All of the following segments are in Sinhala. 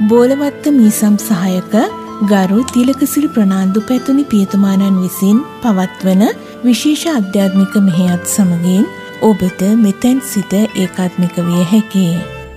බෝලවත්ත මීසම් සහායක ගරු තිලකසිරි ප්‍රනාන්දු පැතුනි පියතුමාණන් විසින් පවත්වන විශේෂ අධ්‍යාත්මික මෙහෙයත් සමගින් ඔබට මෙතෙන් සිට ඒකාත්මික විය හැකියි.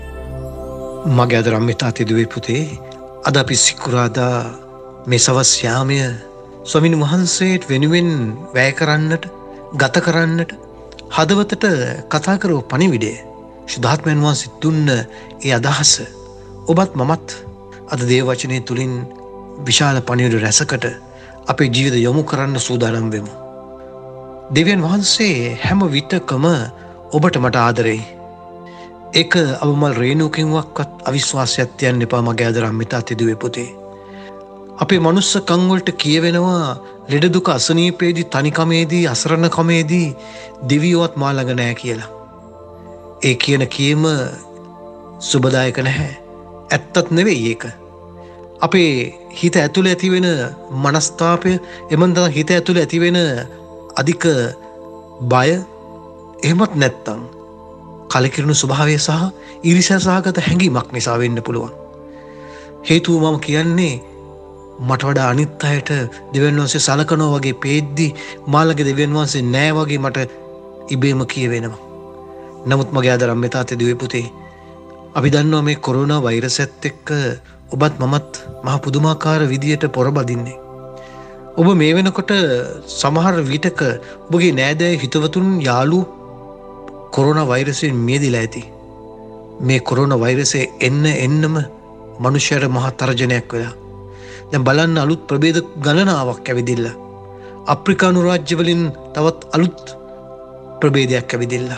මගේ අද රම්මිතා තිදුවේ පුතේ, අද අපි සිකුරාදා මේ සවස් යාමය ස්වාමීන් වහන්සේට වෙනුවෙන් වැය කරන්නට, ගත කරන්නට, හදවතට කතා කරව පණිවිඩය, ශුද්ධාත්මයන් වහන්සේ දුන්න ඒ අදහස ඔබත් මමත් අද දේව වචනය තුලින් විශාල පණිවිඩ රැසකට අපේ ජීවිත යොමු කරන්න සූදානම් වෙමු. දෙවියන් වහන්සේ හැම විටකම ඔබට මට ආදරෙයි. ඒක අවමල් රේණුකින්වත් අවිශ්වාසයක් තියන්න එපා මගේ අද රම්මිතා තිදුවේ පුතේ. අපේ මනුස්ස කන් වලට කියවෙනවා ලෙඩ දුක අසනීපේදී, තනිකමේදී, අසරණකමේදී දෙවියෝවත් මා ළඟ නැහැ කියලා. ඒ කියන කීම සුබදායක නැහැ. ඇත්තත් නෙවෙයි ඒක. අපේ හිත ඇතුළේ ඇතිවෙන මනස්තාපය, එමන්දා හිත ඇතුළේ ඇතිවෙන අධික බය, එහෙමත් නැත්තම් කලකිරුණු ස්වභාවය සහ ඊර්ෂ්‍යා සහගත හැඟීමක් නිසා වෙන්න පුළුවන්. හේතුව මම කියන්නේ මට වඩා අනිත් අයට දෙවියන් වහන්සේ සලකනවා වගේ පේද්දි මාළගේ දෙවියන් වහන්සේ නෑ වගේ මට ඉබේම කියවෙනවා. නමුත් මගේ අද රම්මිතා තිදුවේ පුතේ, අපි දන්නවා මේ කොරෝනා වෛරසයත් එක්ක ඔබත් මමත් මහ පුදුමාකාර විදියට පොරබදින්නේ. ඔබ මේ වෙනකොට සමහර විටක ඔබගේ නෑදෑය, හිතවතුන්, යාළුවෝ කොරෝනා වෛරසයෙන් මියදිලා ඇති. මේ කොරෝනා වෛරසය එන්නම මනුෂ්‍යයට මහා තර්ජනයක් වෙලා. දැන් බලන්න, අලුත් ප්‍රභේද ගණනාවක් ඇවිදිලා. අප්‍රිකානු රාජ්‍යවලින් තවත් අලුත් ප්‍රභේදයක් ඇවිදිලා.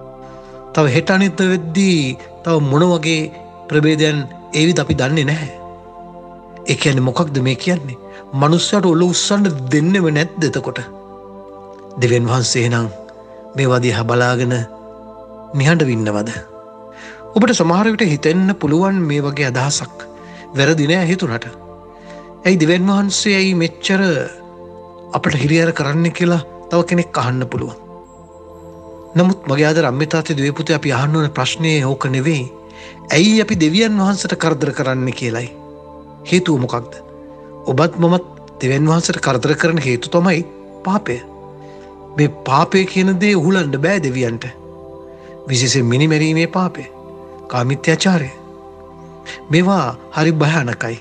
තව හෙට අනිත් වෙද්දී තව මොන වගේ ප්‍රභේදයන් ඒවිද අපි දන්නේ නැහැ. ඒ කියන්නේ මොකක්ද මේ කියන්නේ? මනුස්සයට ඔලුව උස්සන්න දෙන්නෙම නැද්ද එතකොට? දෙවියන් වහන්සේ නම් මේ වදිහ බලාගෙන නිහඬව ඉන්නවද? ඔබට සමහර විට හිතෙන්න පුළුවන් මේ වගේ අදහසක් වැරදි නෑ හිතුණට. ඇයි දෙවියන් වහන්සේ ඇයි මෙච්චර අපට හිරිහැර කරන්න කියලා තව කෙනෙක් අහන්න පුළුවන්. නමුත් මගේ අද රම්මිතා තිදුවේ පුතේ, අපි අහන්න ඕන ප්‍රශ්නේ ඕක නෙවෙයි. ඇයි අපි දෙවියන් වහන්සේට කරදර කරන්න කියලායි. හේතුව මොකක්ද? ඔබත් මමත් දෙවියන් වහන්සේට කරදර කරන හේතු තමයි පාපය. මේ පාපය කියන දේ උහුලන්න බෑ දෙවියන්ට. විශේෂයෙන් මිනිමැරීමේ පාපය, කාමිත්‍යාචාරය, මේවා හරි භයානකයි.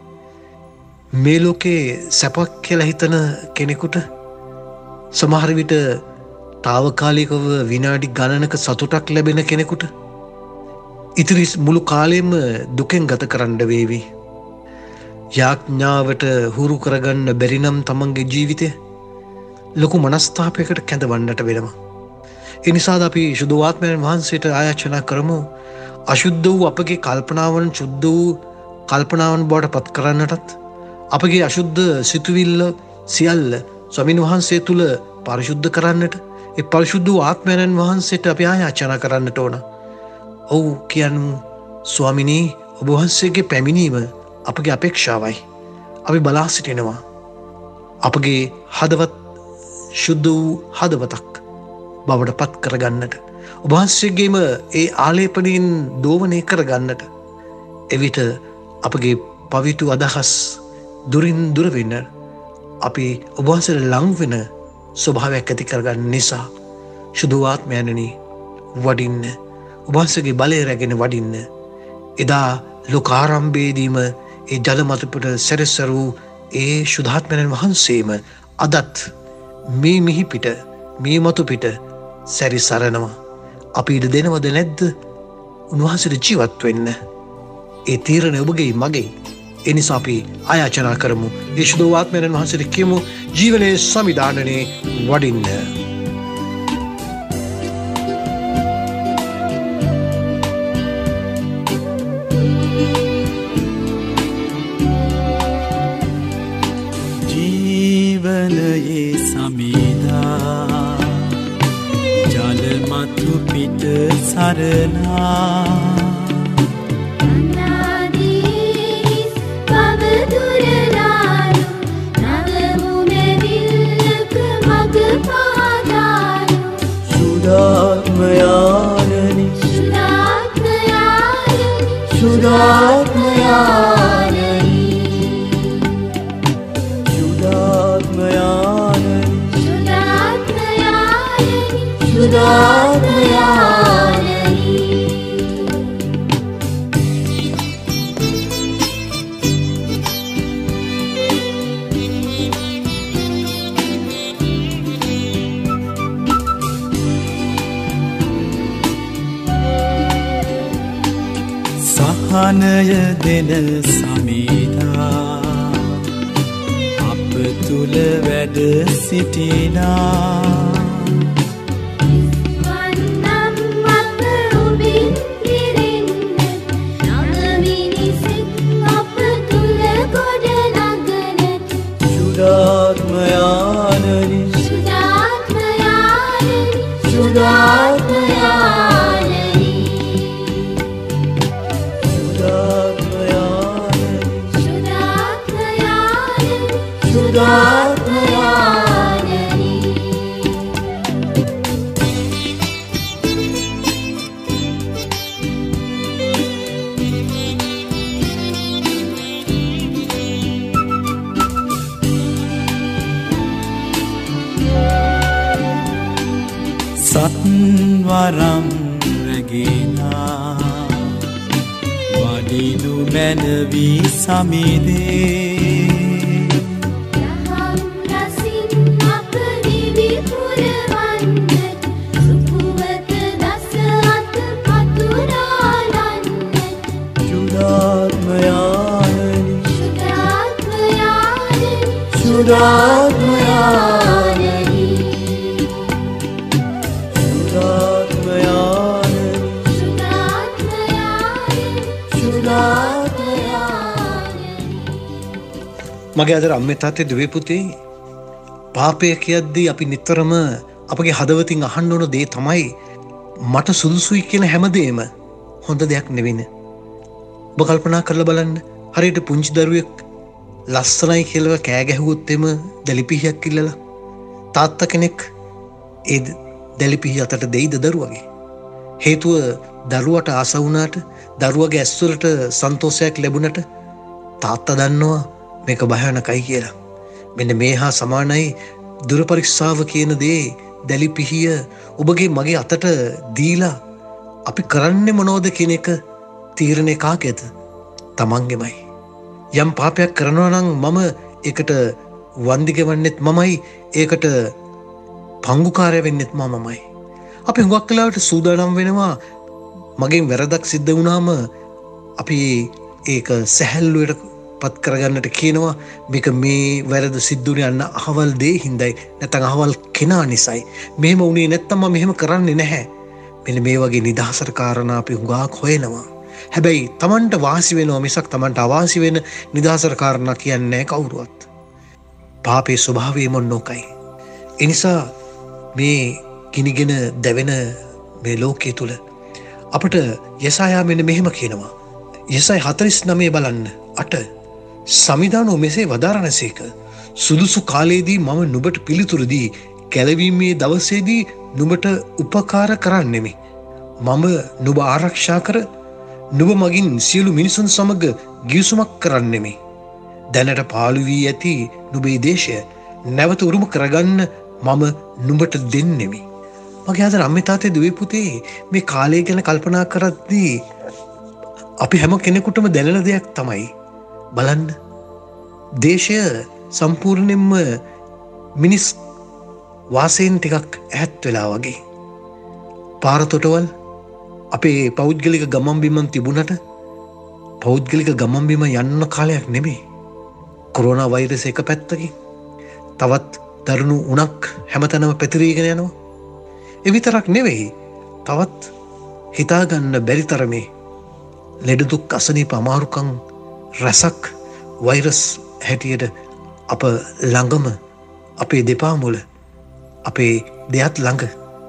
මේ ලෝකේ සැපක් කියලා හිතන කෙනෙකුට සමහර විට తాවකාලිකව විනාඩි ගණනක සතුටක් ලැබෙන කෙනෙකුට ඉතිරි මුළු කාලෙම දුකෙන් ගත කරන්න වේවි. යාඥාවට හුරු කරගන්න බැරි නම් තමන්ගේ ජීවිතය ලොකු මනස්ථාපයකට කැඳවන්නට වෙනවා. ඒ නිසා අපි ශුද්ධාත්මයන් වහන්සේට ආයාචනා කරමු, අශුද්ධ වූ අපගේ කල්පනාවන් ශුද්ධ වූ කල්පනාවන් බවට පත් කරන්නටත්, අපගේ අශුද්ධ සිතුවිල්ල සියල්ල ස්වාමීන් වහන්සේ තුල පරිශුද්ධ කරන්නට, ඒ පරිශුද්ධ වූ ආත්මයන් වහන්සේට අපි ආයාචනා කරන්නට ඕන. ඔව් කියන්නු ස්වාමිනී, ඔබ වහන්සේගේ පැමිණීම අපගේ අපේක්ෂාවයි. අපි බලා සිටිනවා අපගේ හදවත් ශුද්ධ වූ හදවතක් බවට පත් කරගන්නට, ඔබ වහන්සේගේම ඒ ආලේපනයෙන් දෝවනය කරගන්නට. එවිට අපගේ පවිතු අදහස් දුරින් දුර වෙන්න, අපි ඔබ වහන්සේට ලං වෙන ස්වභාවයක් ඇති කරගන්න නිසා ශුද්ධාත්මයන්නි වඩින්න, ඔබ වහන්සේගේ බලය රැගෙන වඩින්න. එදා ලෝකාරම්භයේදීම ඒ ජල මතපට සැරසරු ඒ ශුද්ධාත්මයන් වහන්සේම අදත් මේ මිහි පිට, මේ මතු පිට සැරිසරනවා. අපි ඉඩ දෙනවද නැද්ද උන්වහන්සේට ජීවත් වෙන්න? ඒ තීරණය ඔබගේ මගේ. ඒ නිසා අපි ආයාචනා කරමු, ඒ ශුද්ධාත්මයන් වහන්සේට කියමු, ජීවනයේ සමිදානනේ වඩින්න. ජීවනයේ සමිදා ජල මතු පිට සරනා සහනය දෙන සමීදා අප තුල වැඩ සිටිනා සත්වරම් රැගෙනා වඩිනු මැනවී සමිදේ මගේ අදර අම්මේ තාත්තේ දුවේ පුතේ පාපය කියද්දී අපි නිතරම අපගේ හදවතින් අහන්න ඕන දේ තමයි මට සුදුසුයි කියන හැමදේම හොඳ දෙයක් නෙවෙයි. ඔබ කල්පනා කරලා බලන්න හරියට පුංචි දරුවෙක් ලස්සනයි කියලා කෑ ගැහුවොත් එම දැලිපිහියක් ඉල්ලලා තාත්තා කෙනෙක් ඒ දැලිපිහිය අතට දෙයිද දරුවගේ. හේතුව දරුවට ආස වුණාට දරුවගේ ඇස්වලට සන්තෝෂයක් ලැබුණට තාත්තා දන්නවා මේක භයානකයි කියලා. මෙන්න මේ හා සමානයි දුර පරීක්ෂාව කියන දේ දැලිපිහිය ඔබගේ මගේ අතට දීලා අපි කරන්නේ මොනවද කියන එක තීරණය කාගේද? තමන්ගේමයි. යම් පාපයක් කරනවා නම් මම ඒකට වන්දි ගෙවන්නෙත් මමයි, ඒකට පංගුකාරය වෙන්නෙත් මමයි. අපි හුඟක් වෙලාවට සූදානම් වෙනවා මගෙන් වැරදක් සිද්ධ වුණාම අපි ඒක සැහැල්ලුවට පත් කරගන්නට කියනවා මේක මේ වැරද සිද්ධුනේ යන්න අහවල් දේ හින්දයි නැත්නම් අහවල් කෙනා නිසායි. මෙහෙම වුණේ නැත්නම් මම මෙහෙම කරන්නේ නැහැ. මෙන්න මේ වගේ නිදහසට කාරණා අපි හුඟක් හොයනවා. හැබැයි Tamanට වාසි වෙනවා මිසක් Tamanට අවාසි වෙන නිදහසට කාරණා කියන්නේ නැහැ කවුරුවත්. පාපේ ස්වභාවය මොනෝකයි. ඒ නිසා මේ කිනිගෙන දැවෙන මේ ලෝකයේ තුල අපට යසායා මෙන්න මෙහෙම කියනවා. යසාය 49 බලන්න 8 සමිදානෝ මෙසේ වදාරණසේක සුදුසු කාලයේදී මම නුඹට පිළිතුරු දී කැලවීමේ දවසේදී නුඹට උපකාර කරන්නෙමි. මම නුඹ ආරක්ෂා කර නුඹ මගින් සියලු මිනිසුන් සමග ගිවිසුමක් කරන්නෙමි. දැනට පාළු වී ඇති නුඹේ දේශය නැවත උරුම කරගන්න මම නුඹට දෙන්නෙමි. මගේ ආදර අම්මේ තාත්තේ දුවේ පුතේ මේ කාලය ගැන කල්පනා කරද්දී අපි හැම කෙනෙකුටම දැනෙන දෙයක් තමයි බලන්න දේශය සම්පූර්ණයෙන්ම මිනිස් වාසයෙන් ටිකක් ඈත් වෙලා වගේ. පාරතොටවල් අපේ පෞද්ගලික ගමන් බිමන් තිබුණට පෞද්ගලික ගමන් බිම යන්න කාලයක් නෙමෙයි. කොරෝනා වෛරස් එක පැත්තකින් තවත් දරුණු උණක් හැමතැනම පැතිරීගෙන යනවා. ඒ විතරක් නෙවෙයි තවත් හිතාගන්න බැරි තරමේ ලෙඩ දුක් අසනීප අමාරුකම් රසක් වෛරස් හැටියට අප ළඟම අපේ දෙපා මුල අපේ දෙයත් ළඟ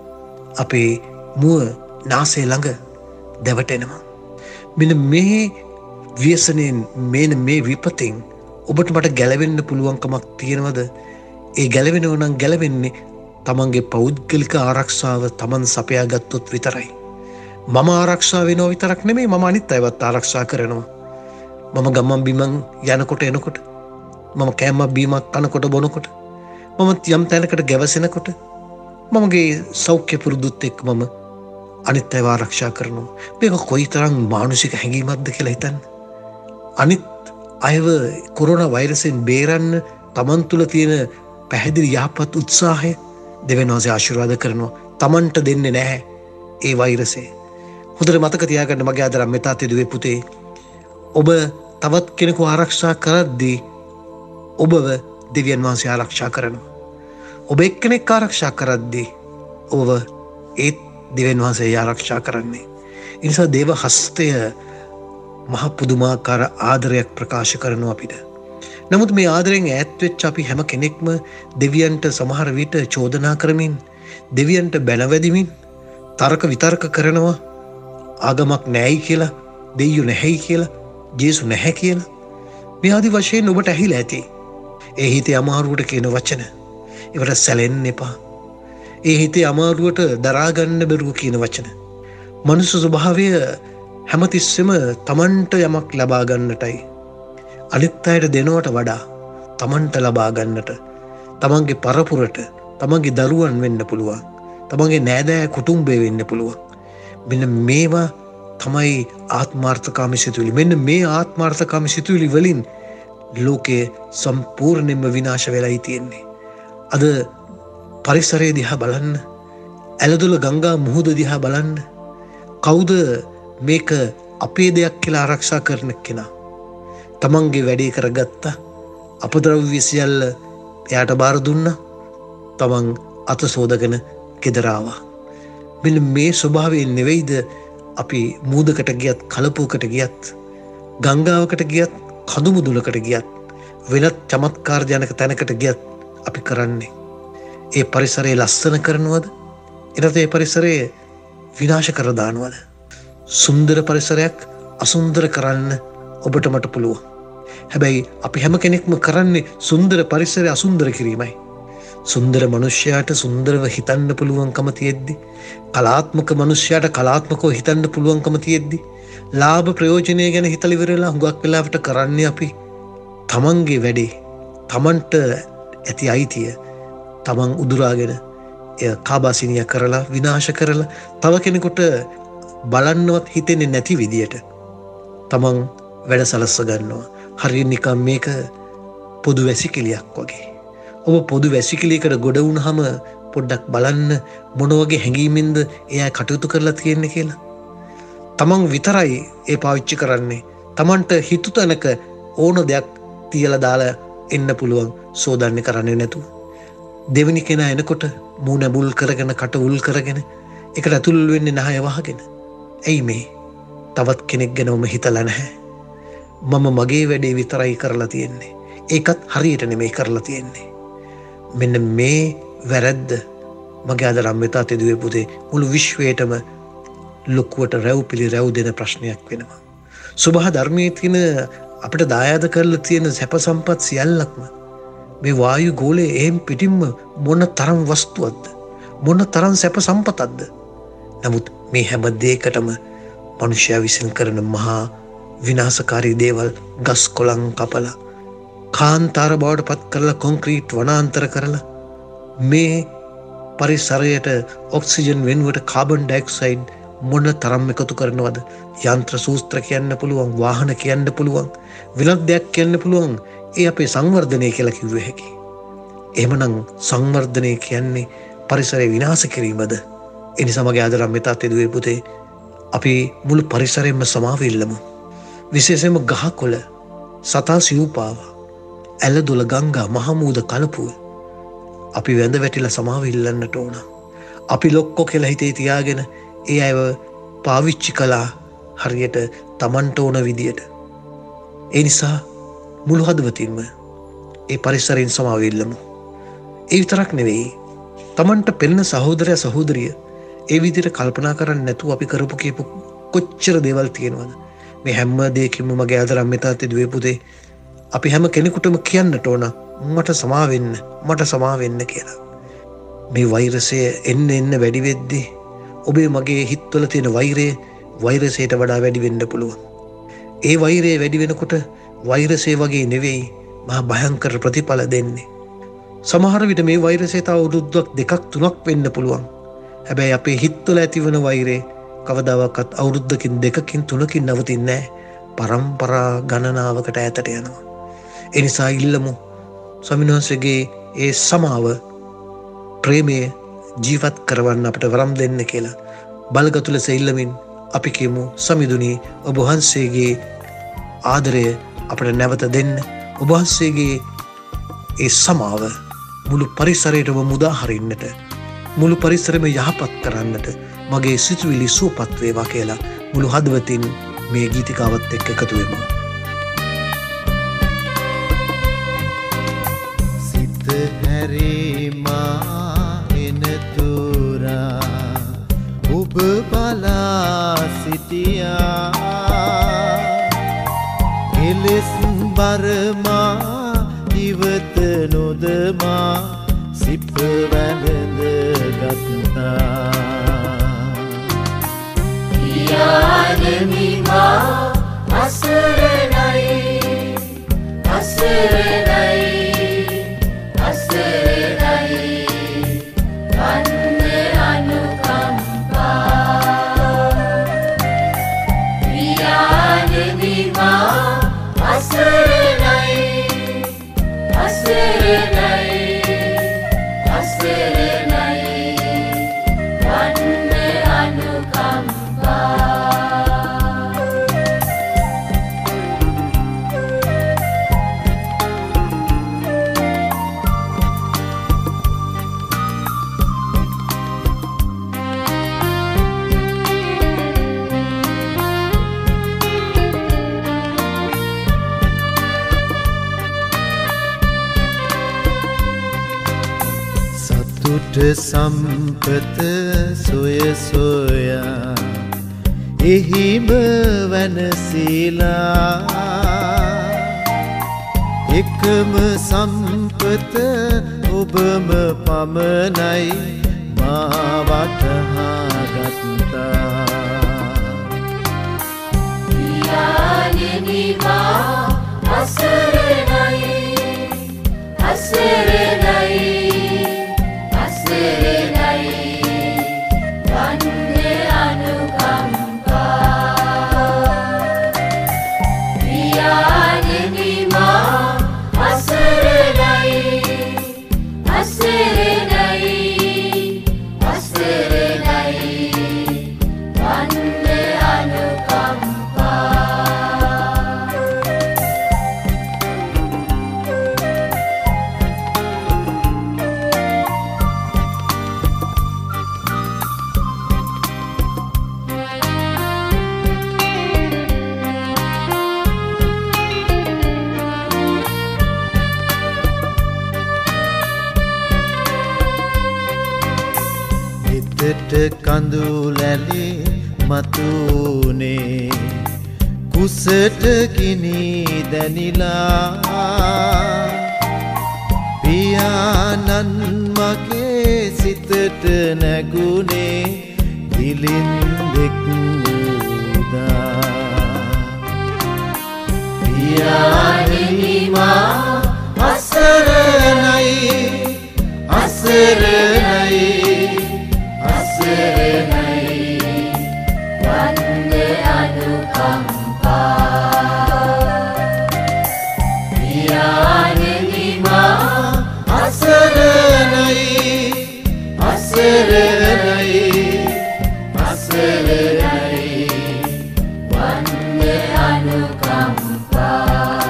අපේ මුව නාසය ළඟ දැවටෙනවා. මෙන්න මේ ව්‍යසනයෙන් මේ විපතෙන් ඔබට මට ගැලවෙන්න පුළුවන්කමක් තියෙනවද? ඒ ගැලවෙනව නම් ගැලවෙන්නේ තමන්ගේ පෞද්ගලික ආරක්ෂාව තමන් සපයා ගත්තොත් විතරයි. මම ආරක්ෂා වෙනව විතරක් නෙමෙයි මම අනිත් අයවත් ආරක්ෂා කරනවා. මම ගමන් බිමන් යනකොට එනකොට මම කෑමක් බීමක් කනකොට බොනකොට මම යම් තැනකට ගැවසෙනකොට මමගේ සෞඛ්‍ය පුරුදුත් එක්ක මම අනිත් අයව ආරක්ෂා කරනවා. මේක කොයිතරම් මානසික හැඟීමක්ද කියලා හිතන්න. අනිත් අයව කොරෝනා වෛරසයෙන් බේරන්න තමන් තුළ තියෙන පැහැදිලි යහපත් උත්සාහය දෙවියන් වහන්සේ ආශිර්වාද කරනවා. තමන්ට දෙන්නේ නැහැ ඒ වෛරසේ. හොඳට මතක තියාගන්න මගේ ආදර අම්මේ තාත්තේ දුවේ පුතේ. ඔබ තවත් කෙනෙකු ආරක්ෂා කරද්දී ඔබව දෙවියන් වහන්සේ ආරක්ෂා කරනවා. ඔබ එක්කෙනෙක් ආරක්ෂා කරද්දී ඔබ ඒත් දෙවියන් වහන්සේ ආරක්ෂා කරන්නේ. ඒ නිසා දේව හස්තය මහ පුදුමාකාර ආදරයක් ප්‍රකාශ කරනවා අපිට. නමුත් මේ ආදරයෙන් ඈත් වෙච්ච අපි හැම කෙනෙක්ම දෙවියන්ට සමහර විට චෝදනා කරමින් දෙවියන්ට බැනවැදිමින් තර්ක විතර්ක කරනවා. ආගමක් නැහැයි කියලා, දෙවියෝ නැහැයි කියලා, ජේසු නැහැ කියලා. මේ ආදි වශයෙන් ඔබට ඇහිලා ඇති. ඒ හිතේ අමාරුවට කියන වචන. ඒවට සැලෙන්න එපා. ඒ හිතේ අමාරුවට දරා ගන්න බැරුව කියන වචන. මනුෂ්‍ය ස්වභාවය හැමතිස්සෙම තමන්ට යමක් ලබා ගන්නටයි අනිත් අයට දෙනවට වඩා තමන්ට ලබා ගන්නට, තමන්ගේ පරපුරට, තමන්ගේ දරුවන් වෙන්න පුළුවන්, තමන්ගේ නෑදෑ කුටුම්බය වෙන්න පුළුවන්. මෙන්න මේවා තමයි ආත්මාර්ථකාමී සිතුවිලි. මෙන්න මේ ආත්මාර්ථකාමී සිතුවිලි වලින් ලෝකයේ සම්පූර්ණයෙන්ම විනාශ වෙලායි තියෙන්නේ. අද පරිසරය දිහා බලන්න, ඇලදොල ගංගා මුහුද දිහා බලන්න. කවුද මේක අපේ දෙයක් කියලා ආරක්ෂා කරන කෙනා? තමන්ගේ වැඩේ කරගත්තා. අපද්‍රව්‍ය සියල්ල එයාට බාර දුන්නා. තමන් අත සෝදගෙන ගෙදර ආවා. මෙන්න මේ ස්වභාවයෙන් නෙවෙයිද අපි මූදකට ගියත්, කලපුවකට ගියත්, ගංගාවකට ගියත්, කඳුමුදුලකට ගියත්, වෙනත් චමත්කාර ජනක තැනකට ගියත් අපි කරන්නේ? ඒ පරිසරය ලස්සන කරනවද? එනත ඒ පරිසරය විනාශ කර දානවද? සුන්දර පරිසරයක් අසුන්දර කරන්න ඔබට මට පුළුවන්. හැබැයි අපි හැම කෙනෙක්ම කරන්නේ සුන්දර පරිසරය අසුන්දර කිරීමයි. සුන්දර මනුෂ්‍යයාට සුන්දරව හිතන්න පුළුවන්කම තියෙද්දි, කලාත්මක මනුෂ්‍යයාට කලාත්මකව හිතන්න පුළුවන්කම තියෙද්දි, ලාභ ප්‍රයෝජනය ගැන හිතලා ඉවරලා හුඟක් වෙලාවට කරන්නේ අපි තමන්ගේ වැඩේ, තමන්ට ඇති අයිතිය තමන් උදුරාගෙන එය කාබාසිනිය කරලා විනාශ කරලා තව කෙනෙකුට බලන්නවත් හිතෙන්නේ නැති විදියට තමන් වැඩ සලස්ස ගන්නවා. හරියට නිකන් මේක පොදු වැසිකිළියක් වගේ. ඔබ පොදු වැසිකිළියකට ගොඩ වුණාම පොඩ්ඩක් බලන්න මොන වගේ හැඟීමෙන්ද එයා කටයුතු කරලා තියෙන්නේ කියලා. තමන් විතරයි ඒ පාවිච්චි කරන්නේ. තමන්ට හිතු තැනක ඕන දෙයක් තියලා දාලා එන්න පුළුවන් සෝදන්නේ කරන්නේ නැතුව. දෙවෙනි කෙනා එනකොට මූණ බුල් කරගෙන කට උල් කරගෙන ඒකට ඇතුල් වෙන්නේ නැහැ වහගෙන. ඇයි මේ? තවත් කෙනෙක් ගැනම හිතලා නැහැ. මම මගේ වැඩේ විතරයි කරලා තියෙන්නේ. ඒකත් හරියට නෙමෙයි කරලා තියෙන්නේ. මෙන්න මේ වැරද්ද මගේ ආදර අම්මේ තාත්තේ දුවේ පුතේ මුළු විශ්වයටම ලොකුවට රැව්පිලි රැව් දෙන ප්‍රශ්නයක් වෙනවා. සුභා ධර්මයේ තියෙන අපිට දායාද කරලා තියෙන සැප සම්පත් සියල්ලක්ම මේ වායු ගෝලයේ එහෙම් පිටින්ම මොන තරම් වස්තුවක්ද, මොන තරම් සැප සම්පතක්ද. නමුත් මේ හැම දෙයකටම මනුෂ්‍යයා විසින් කරන මහා විනාශකාරී දේවල්, ගස් කොළන් කපලා කාන්තාර බවට පත් කරලා කොන්ක්‍රීට් වනාන්තර කරලා මේ පරිසරයට ඔක්සිජන් වෙනුවට කාබන් ඩයොක්සයිඩ් මොන තරම් එකතු කරනවද? යන්ත්‍ර සූත්‍ර කියන්න පුළුවන්, වාහන කියන්න පුළුවන්, වෙනත් දෙයක් කියන්න පුළුවන්. ඒ අපේ සංවර්ධනය කියලා කිව්ව හැකි. එහෙමනම් සංවර්ධනය කියන්නේ පරිසරය විනාශ කිරීමද? ඒ නිසා මගේ ආදර අම්මේ තාත්තේ දුවේ පුතේ අපි මුළු පරිසරයෙන්ම සමාව ඉල්ලමු. විශේෂයෙන්ම ගහකොළ, සතා සිව්පාව, ඇලදොල ගංගා මහමූද කලපුව අපි වැඳ වැටිලා සමාව ඉල්ලන්නට ඕන. අපි ලොක්කෝ කියලා හිතේ තියාගෙන ඒ අයව පාවිච්චි කළා හරියට Tamanට ඕන විදියට. ඒ නිසා මුළු හදවතින්ම ඒ පරිසරයෙන් සමාව ඉල්ලමු. ඒ විතරක් නෙවෙයි, Tamanට පෙනෙන සහෝදරයා සහෝදරිය ඒ විදිහට කල්පනා කරන්නේ නැතුව අපි කරපු කීප කොච්චර දේවල් තියෙනවද? මේ හැම දෙයකින්ම මගේ ආදර අම්මේ තාත්තේ දුවේ පුතේ අපි හැම කෙනෙකුටම කියන්නට ඕන මට සමා වෙන්න, මට සමා වෙන්න කියලා. මේ වෛරසය එන්න වැඩි වෙද්දී ඔබේ මගේ හිත්වල තියෙන වෛරය වෛරසයට වඩා වැඩි වෙන්න පුළුවන්. ඒ වෛරය වැඩි වෙනකොට වෛරසය වගේ නෙවෙයි මහා භයංකර ප්‍රතිඵල දෙන්නේ. සමහර විට මේ වෛරසය තව අවුරුද්දක් 2ක් 3ක් වෙන්න පුළුවන්. හැබැයි අපේ හිත්වල ඇතිවන වෛරය කවදාවත් අවුරුද්දකින් 2කින් 3කින් නවතින්නේ නැහැ. පරම්පරා ගණනාවකට ඈතට යනවා. ඒ නිසා ඉල්ලමු ස්වාමීන් වහන්සේගේ ඒ සමාව ප්‍රේමය ජීවත් කරවන්න අපට වරම් දෙන්න කියලා බලගතු ලෙස ඉල්ලමින් අපි කියමු සමිඳුනි ඔබ වහන්සේගේ ආදරය අපට නැවත දෙන්න. ඔබ වහන්සේගේ ඒ සමාව මුළු පරිසරයටම මුදා හරින්නට මුළු පරිසරෙම යහපත් කරන්නට මගේ සිතුවිලි සුවපත් වේවා කියලා මුළු හදවතින් මේ ගීතිකාවත් එක්ක එකතු වෙමු. සිත හැරීමා එනතුරා ඔබ බලා සිටියා එලෙස් බරමා ඉවත නොදමා සිප වැළඳ ගත්තා යාදමිමා අසරණයි අසරණයි අසරණයි වන්නේ අනුකම්පා යාදමිමා අසරණයි අසරණයි අසරණයි වන්නේ අනුකම්පා සතුට සම්පත සොය සොයා එහිම වනසීලා එකම සම්පත ඔබම පමණයි මා වටහා ගත්තා යානිනිමා අසරණයි අසරණයි කඳුලැලි මතුනේ කුසට කිනි දැනිලා පියාණන් මගේ සිතට නැගුණේ දිලින්දෙක් උදා පියාණෙනිමා අසරණයි අසරණයි වන්නේ අනුකම්පා යානිනිමා අසරණයි අසරණයි අසරණයි වන්නේ අනුකම්පා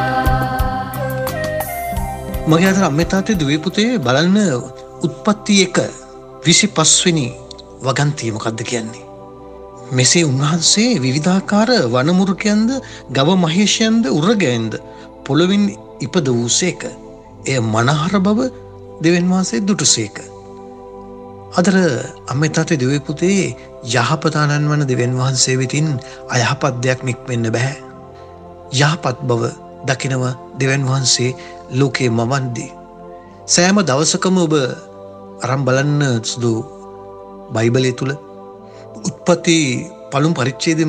මගේ අතර අම්මේ තාත්තේ දුවේ පුතේ බලන්න උත්පත්ති 1 25 වෙනි වගන්තිය මොකක්ද කියන්නේ? මෙසේ උන්වහන්සේ විවිධාකාර වනමුරුකයන්ද ගව මහේෂයන්ද උරගයන්ද පොළොවින් ඉපද වූසේක. එය මනහර බව දෙවියන් වහන්සේ දුටුසේක. අදර අම්මේ තාත්තේ දුවේ පුතේ යහපත අනන්වන දෙවියන් වහන්සේ වෙතින් අයහපත් දෙයක් නික්මෙන්න බෑ. යහපත් බව දකිනව දෙවියන් වහන්සේ ලෝකේ මවන්දී. සෑම දවසකම ඔබ අරන් බලන්න සුදු බයිබලය තුල උත්පත්ති පළමු පරිච්ඡේදෙම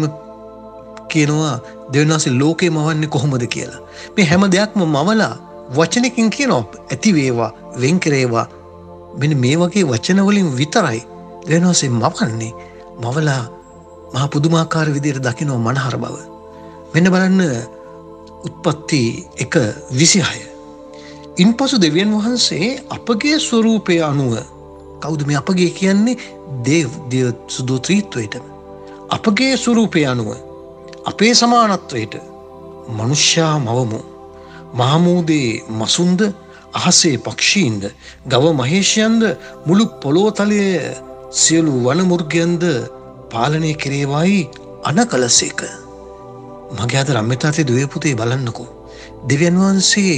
කියනවා දෙවියන් වහන්සේ ලෝකේ මවන්නේ කොහොමද කියලා. මේ හැම දෙයක්ම මවලා වචනකින් කියනවා ඇති වේවා වෙන් කරේවා. මෙන්න මේ වගේ වචන වලින් විතරයි දෙවියන් වහන්සේ මවන්නේ. මවලා මහා පුදුමාකාර විදියට දකිනවා මනහර බව. මෙන්න බලන්න උත්පත්ති 1:26. ඉන්පසු දෙවියන් වහන්සේ අපගේ ස්වරූපය අනුව, කවුද මේ අපගේ කියන්නේ? දේව සුදු ත්‍රිත්වයට. අපගේ ස්වරූපය අනුව අපේ සමානත්වයට මනුෂ්‍යයා මවමු. මහමූදේ මසුන්ද, අහසේ පක්ෂීන්ද, ගව මහේෂයන්ද, මුළු පොළොව තලයේ සියලු වනමුර්ගයන්ද පාලනය කෙරේවායි අනකලසේක. මගේ අද රම්මිතාතේ දුවේ පුතේ බලන්නකෝ. දෙවියන් වහන්සේ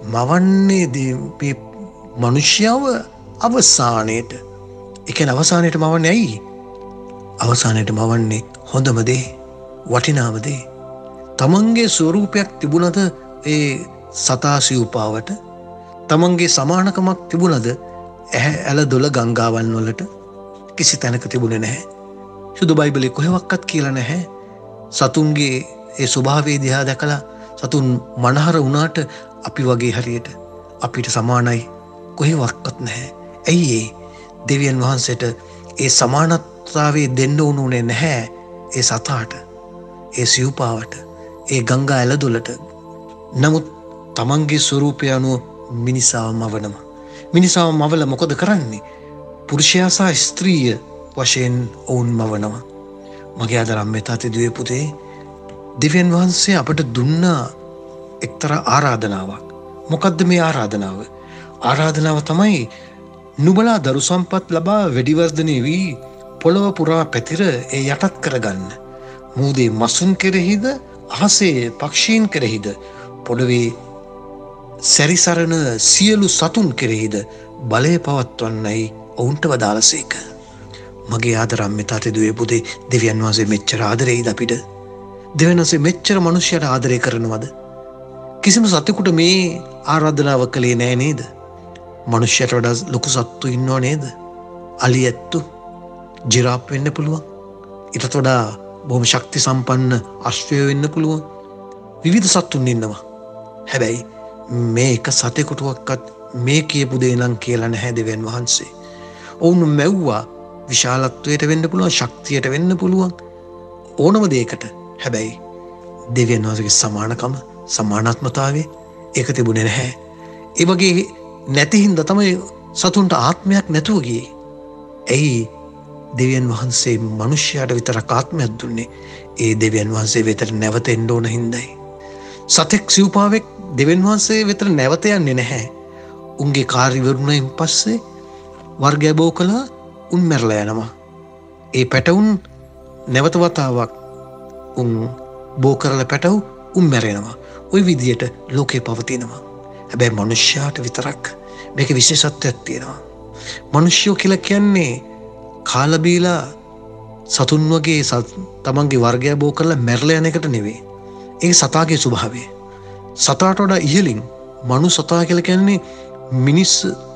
මවන්නේ මේ මනුෂ්‍යව අවසානයේට. ඒ කියන්නේ අවසානයේට මවන්නේ ඇයි? අවසානයේට මවන්නේ හොඳම දේ, වටිනාම දේ. තමන්ගේ ස්වරූපයක් තිබුණද ඒ සතා සිව්පාවට, තමන්ගේ සමානකමක් තිබුණද ඇල දොළ ගංගාවන් වලට? කිසි තැනක තිබුණේ නැහැ. සුදු බයිබලයේ කොහෙවත් කියලා නැහැ. සතුන්ගේ ඒ ස්වභාවය දිහා දැකලා සතුන් මනහර වුණාට අපි වගේ හරියට අපිට සමානයි කොහෙවත් නැහැ. ඇයි ඒ දෙවියන් වහන්සේට ඒ සමානත්වයේ දෙන්න උනුනේ නැහැ ඒ සතාට, ඒ සිව්පාවට, ඒ ගංගා ඇලදොලට. නමුත් තමන්ගේ ස්වරූපය අනුව මිනිසාව මවනවා. මිනිසාව මවලා මොකද කරන්නේ? පුරුෂයා සහ ස්ත්‍රිය වශයෙන් ඔවුන් මවනවා. මගේ අද අම්මේ තාත්තේ දුවේ පුතේ, දෙවියන් වහන්සේ අපට දුන්න එක්තරා ආරාධනාවක්. මොකද්ද මේ ආරාධනාව? ආරාධනාව තමයි නුඹලා දරු සම්පත් ලබා වැඩි වර්ධනය වී පොළව පුරා පැතිර ඒ යටත් කරගන්න. මූදේ මසුන් කෙරෙහිද, අහසේ පක්ෂීන් කෙරෙහිද, පොළවේ සැරිසරන සියලු සතුන් කෙරෙහිද බලය පවත්වන්නයි ඔවුන්ට වදාළසේක. මගේ ආදර අම්මේ තාත්තේ දුවේ පුතේ, දෙවියන් වහන්සේ මෙච්චර ආදරෙයිද අපිට? දෙවියන් වහන්සේ මෙච්චර මිනිස්සුන්ට ආදරය කරනවද? කිසිම සතෙකුට මේ ආරාධනාව කළේ නෑ නේද? මිනිස්සුන්ට වඩා ලොකු සත්තු ඉන්නව නේද? අලි ඇත්තු, ජිරාප් වෙන්න පුළුවන්. ඊටත් වඩා බොහොම ශක්ති සම්පන්න අශ්වය වෙන්න පුළුවන්. විවිධ සත්තුන් ඉන්නවා. හැබැයි මේ එක සතෙකුටවත් මේ කියපු දේ නම් කියලා නැහැ දෙවියන් වහන්සේ. ඔවුන් මැව්වා විශාලත්වයට වෙන්න පුළුවන්, ශක්තියට වෙන්න පුළුවන්, ඕනම දෙයකට. හැබැයි දෙවියන් වහන්සේගේ සමානකම, සමානාත්මතාවය ඒක තිබුණේ නැහැ. ඒ වගේ නැති හින්දා තමයි සතුන්ට ආත්මයක් නැතුව ගියේ. ඇයි දෙවියන් වහන්සේ මිනිස්යාට විතරක් ආත්මයක් දුන්නේ? ඒ දෙවියන් වහන්සේ වෙතට නැවත එන්න ඕන හින්දායි. සතෙක් සිව්පාවෙක් දෙවියන් වහන්සේ වෙතට නැවත යන්නේ නැහැ. උන්ගේ කාර්ය ඉවරුණයින් පස්සේ වර්ගය බෝ කළා, උන් මැරලා යනවා. ඒ පැටවුන් නැවත වතාවක් උන් බෝ කරලා පැටවු උන් මැරෙනවා. ওই විදියට ලෝකේ පවතිනවා. හැබැයි මිනිස්යාට විතරක් මේක විශේෂත්වයක් තියෙනවා. මිනිස්සු කියලා කියන්නේ කාලා බීලා සතුන් වගේ තමන්ගේ වර්ගය බෝ කරලා මැරලා යන එකට නෙවෙයි. ඒක සතාගේ ස්වභාවය. සතාට වඩා ඉහළින් මනු සතා කියලා කියන්නේ මිනිස්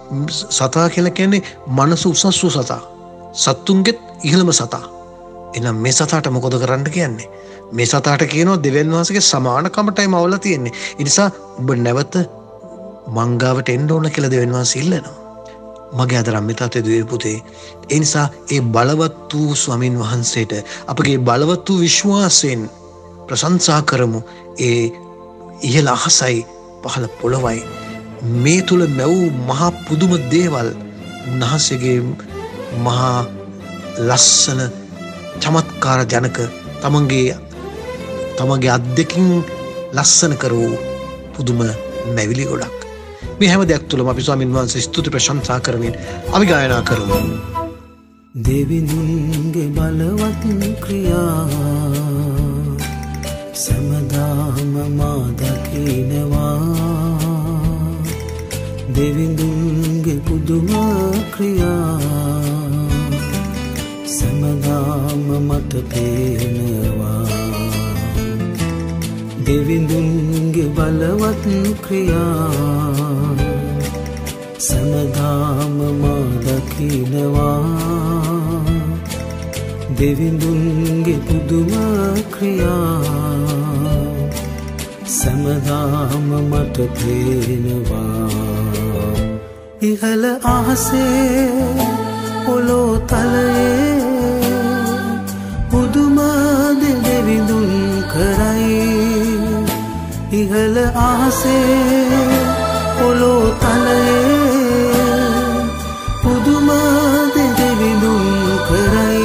සතා කියලා කියන්නේ මනස උසස් වූ සතා. සත්තුන්ගෙත් ඉහළම සතා. එහෙනම් මේ සතාට මොකද කරන්න කියන්නේ? මේ සතාට කියනවා දෙවියන් වහන්සේගේ සමානකමටයි මවලා තියෙන්නේ. ඒ නිසා ඔබ නැවත මංගාවට එන්න ඕන කියලා දෙවියන් වහන්සේ ඉල්ලනවා. මගේ අද අම්මේ තාත්තේ දුවේ පුතේ, ඒ නිසා ඒ බලවත් වූ ස්වාමින් වහන්සේට අපගේ බලවත් වූ විශ්වාසයෙන් ප්‍රශංසා කරමු. ඒ ඉහළ අහසයි පහළ පොළොවයි මේ තුල මැව් මහා පුදුම දේවල් උන්වහන්සේගේ මහා ලස්සන චමත්කාර ජනක තමන්ගේ අද්දකින් ලස්සන කරූ පුදුම මැවිලි ගොඩක්. මේ හැම දෙයක් තුළම අපි ස්වාමීන් වහන්සේ ස්තුති ප්‍රශංසා කරමින් අපි ගායනා කරමු. දෙවිඳුන්ගේ බලවත් ක්‍රියා සමදාම මා දකිනවා. දෙවිඳුන්ගේ පුදුම ක්‍රියා සමදාම මට පේනවා. දෙවිඳුන්ගේ බලවත් ක්‍රියා සමදාම මා දකිනවා. දෙවිඳුන්ගේ පුදුම ක්‍රියා සමදාම මට පේනවා ඉහළ අහසේ පොළොව තලයේ පුදුම දෙවිඳුන් කරයි ඉහළ අහසේ පොළොව තලයේ පුදුම දෙවිඳුන් කරයි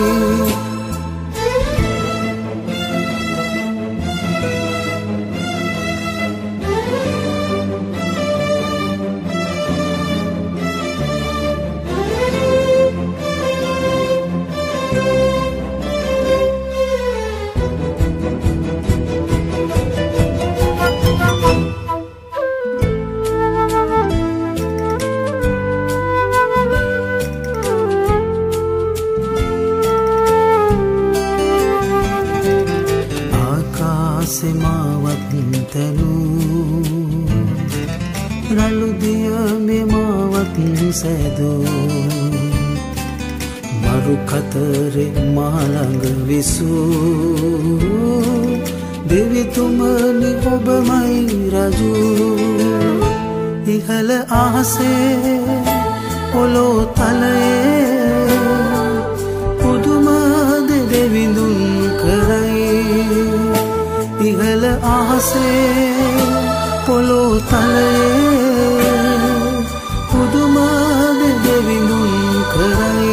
මරු කතරේ මාළඟ විසූ දෙවිතුමනි ඔබමයි රජු ඉහළ අහසේ පොළොව තලයේ පුදුම දෙවිඳුන් කරයි ඉහළ අහසේ පොළොව තලයේ පුදුම දෙවිඳුන් කරයි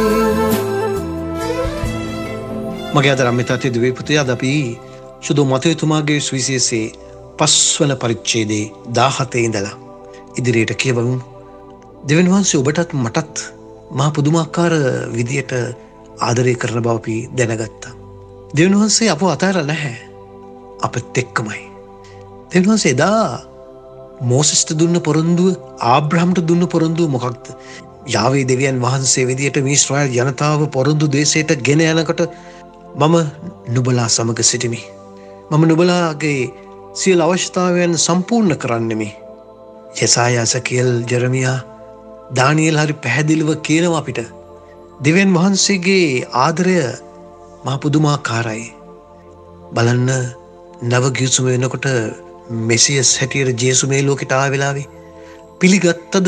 මගේ අද රම්මිතාතේ දුවේ පුතේ අද අපි සුදු මතයතුමාගේ සුවිශේෂයේ 5 වන පරිච්ඡේදයේ 17 ඉඳලා ඉදිරියට කියවමු. දෙවියන් වහන්සේ ඔබටත් මටත් මහා පුදුමාකාර විදියට ආදරය කරන බව අපි දැනගත්තා. දෙවියන් වහන්සේ අපව අතහැරලා නැහැ. අපත් එක්කමයි. දෙවියන් වහන්සේ එදා මෝසෙස්ට දුන්න පොරොන්දුව ආබ්‍රහම්ට දුන්න පොරොන්දුව මොකක්ද? යාවේ දෙවියන් වහන්සේ විදියට මේ ඊශ්‍රායල් ජනතාව පොරොන්දු දේශයට ගෙන යනකොට මම නුඹලා සමග සිටිමි. මම නුඹලාගේ සියලු අවශ්‍යතාවයන් සම්පූර්ණ කරන්නෙමි. යෙසායා සකේල් ජෙරමියා දානියෙල් හරි පැහැදිලිව කියනවා අපිට දෙවියන් වහන්සේගේ ආදරය මහ පුදුමාකාරයි. බලන්න නව ගිවිසුම වෙනකොට මෙසියස් හැටියට ජේසු මේ ලෝකෙට ආව වෙලාවේ පිළිගත්තද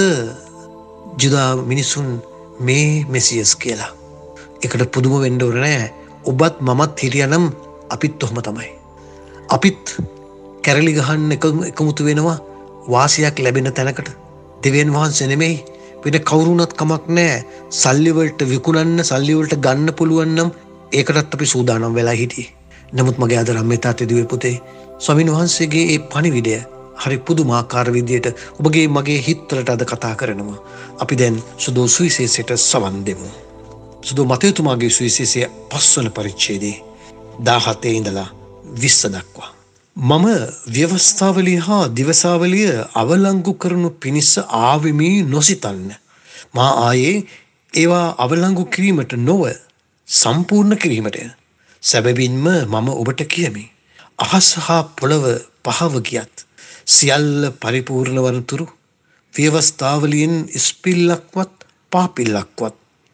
ජුදා මිනිසුන් මේ මෙසියස් කියලා. ඒකට පුදුම වෙන්න ඕනේ නෑ. ඔබත් මමත් හිටියනම් අපිත් ඔහම තමයි. අපිත් කැරලි ගහන්න එකමුතු වෙනවා වාසියක් ලැබෙන තැනකට. දෙවියන් වහන්සේ නෙමෙයි වෙන කවුරුණත් කමක් නෑ. සල්ලි වලට විකුණන්න සල්ලි වලට ගන්න පුළුවන් නම් ඒකටත් අපි සූදානම් වෙලා හිටියේ. නමුත් මගේ අද රම්මේ තාත්තේ දුවේ පුතේ ස්වාමීන් වහන්සේගේ ඒ පණිවිඩය හරි පුදුමාකාර විදියට ඔබගේ මගේ හිත්වලට අද කතා කරනවා. අපි දැන් සුදු සුවිශේෂයට සවන් දෙමු. සුදු මතයතුමාගේ සුවිශේෂය 5 වන පරිච්ඡේදයේ 17 ඉඳලා 20 දක්වා. මම ව්‍යවස්ථාවලිය හා දිවසාවලිය අවලංගු කරනු පිණිස ආවෙමි නොසිතන්න. මා ආයේ ඒවා අවලංගු කිරීමට නොව සම්පූර්ණ කිරීමට සැබවින්ම මම ඔබට කියමි. අහස හා පොළව පහව ගියත් සියල්ල පරිපූර්ණ වනතුරු ව්‍යවස්ථාවලියෙන් ස්පිල්ලක්වත් පාපිල්ලක්වත්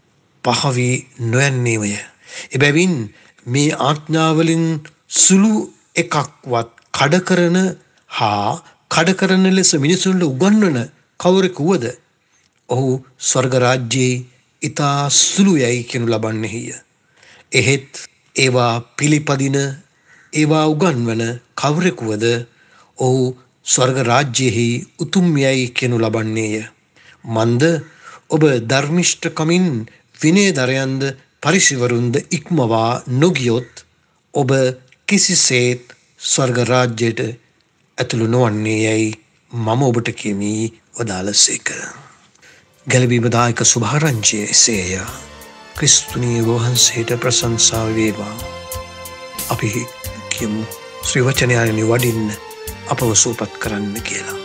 පහවී නොයන්නේමය. එබැවින් මේ ආඥාවලින් සුළු එකක්වත් කඩකරන හා කඩකරන ලෙස මිනිසුන්ට උගන්වන කවරෙකු වුවද ඔහු ස්වර්ග රාජ්‍යයේ ඉතා සුළු යයි කියනු ලබන්නේය. එහෙත් ඒවා පිළිපදින ඒවා උගන්වන කවරෙකු වුවද ඔහු ස්වර්ග රාජ්‍යයෙහි උතුම් යයි කියනු ලබන්නේය. මන්ද ඔබ ධර්මිෂ්ඨකමින් විනයදරයන්ද පරිසිවරුන්ද ඉක්මවා නොගියොත් ඔබ කිසිසේත් ස්වර්ග රාජ්‍යයට ඇතුළු නොවන්නේ යයි මම ඔබට කියමි වදාළසේක. ගැලවීමදායක සුභාරංචිය එසේය. ක්‍රිස්තුනී වහන්සේට ප්‍රශංසා වේවා. අපි කියමු ශ්‍රී වචනයනි වඩින්න අපව සූපත් කරන්න කියලා.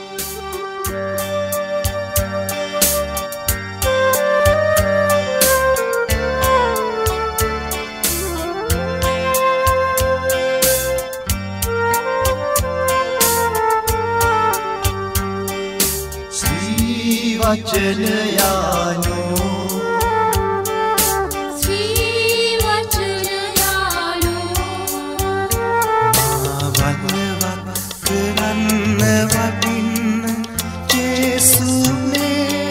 වචනයානෝ ශ්‍රී කරන්න වටින්න ජේසුනේ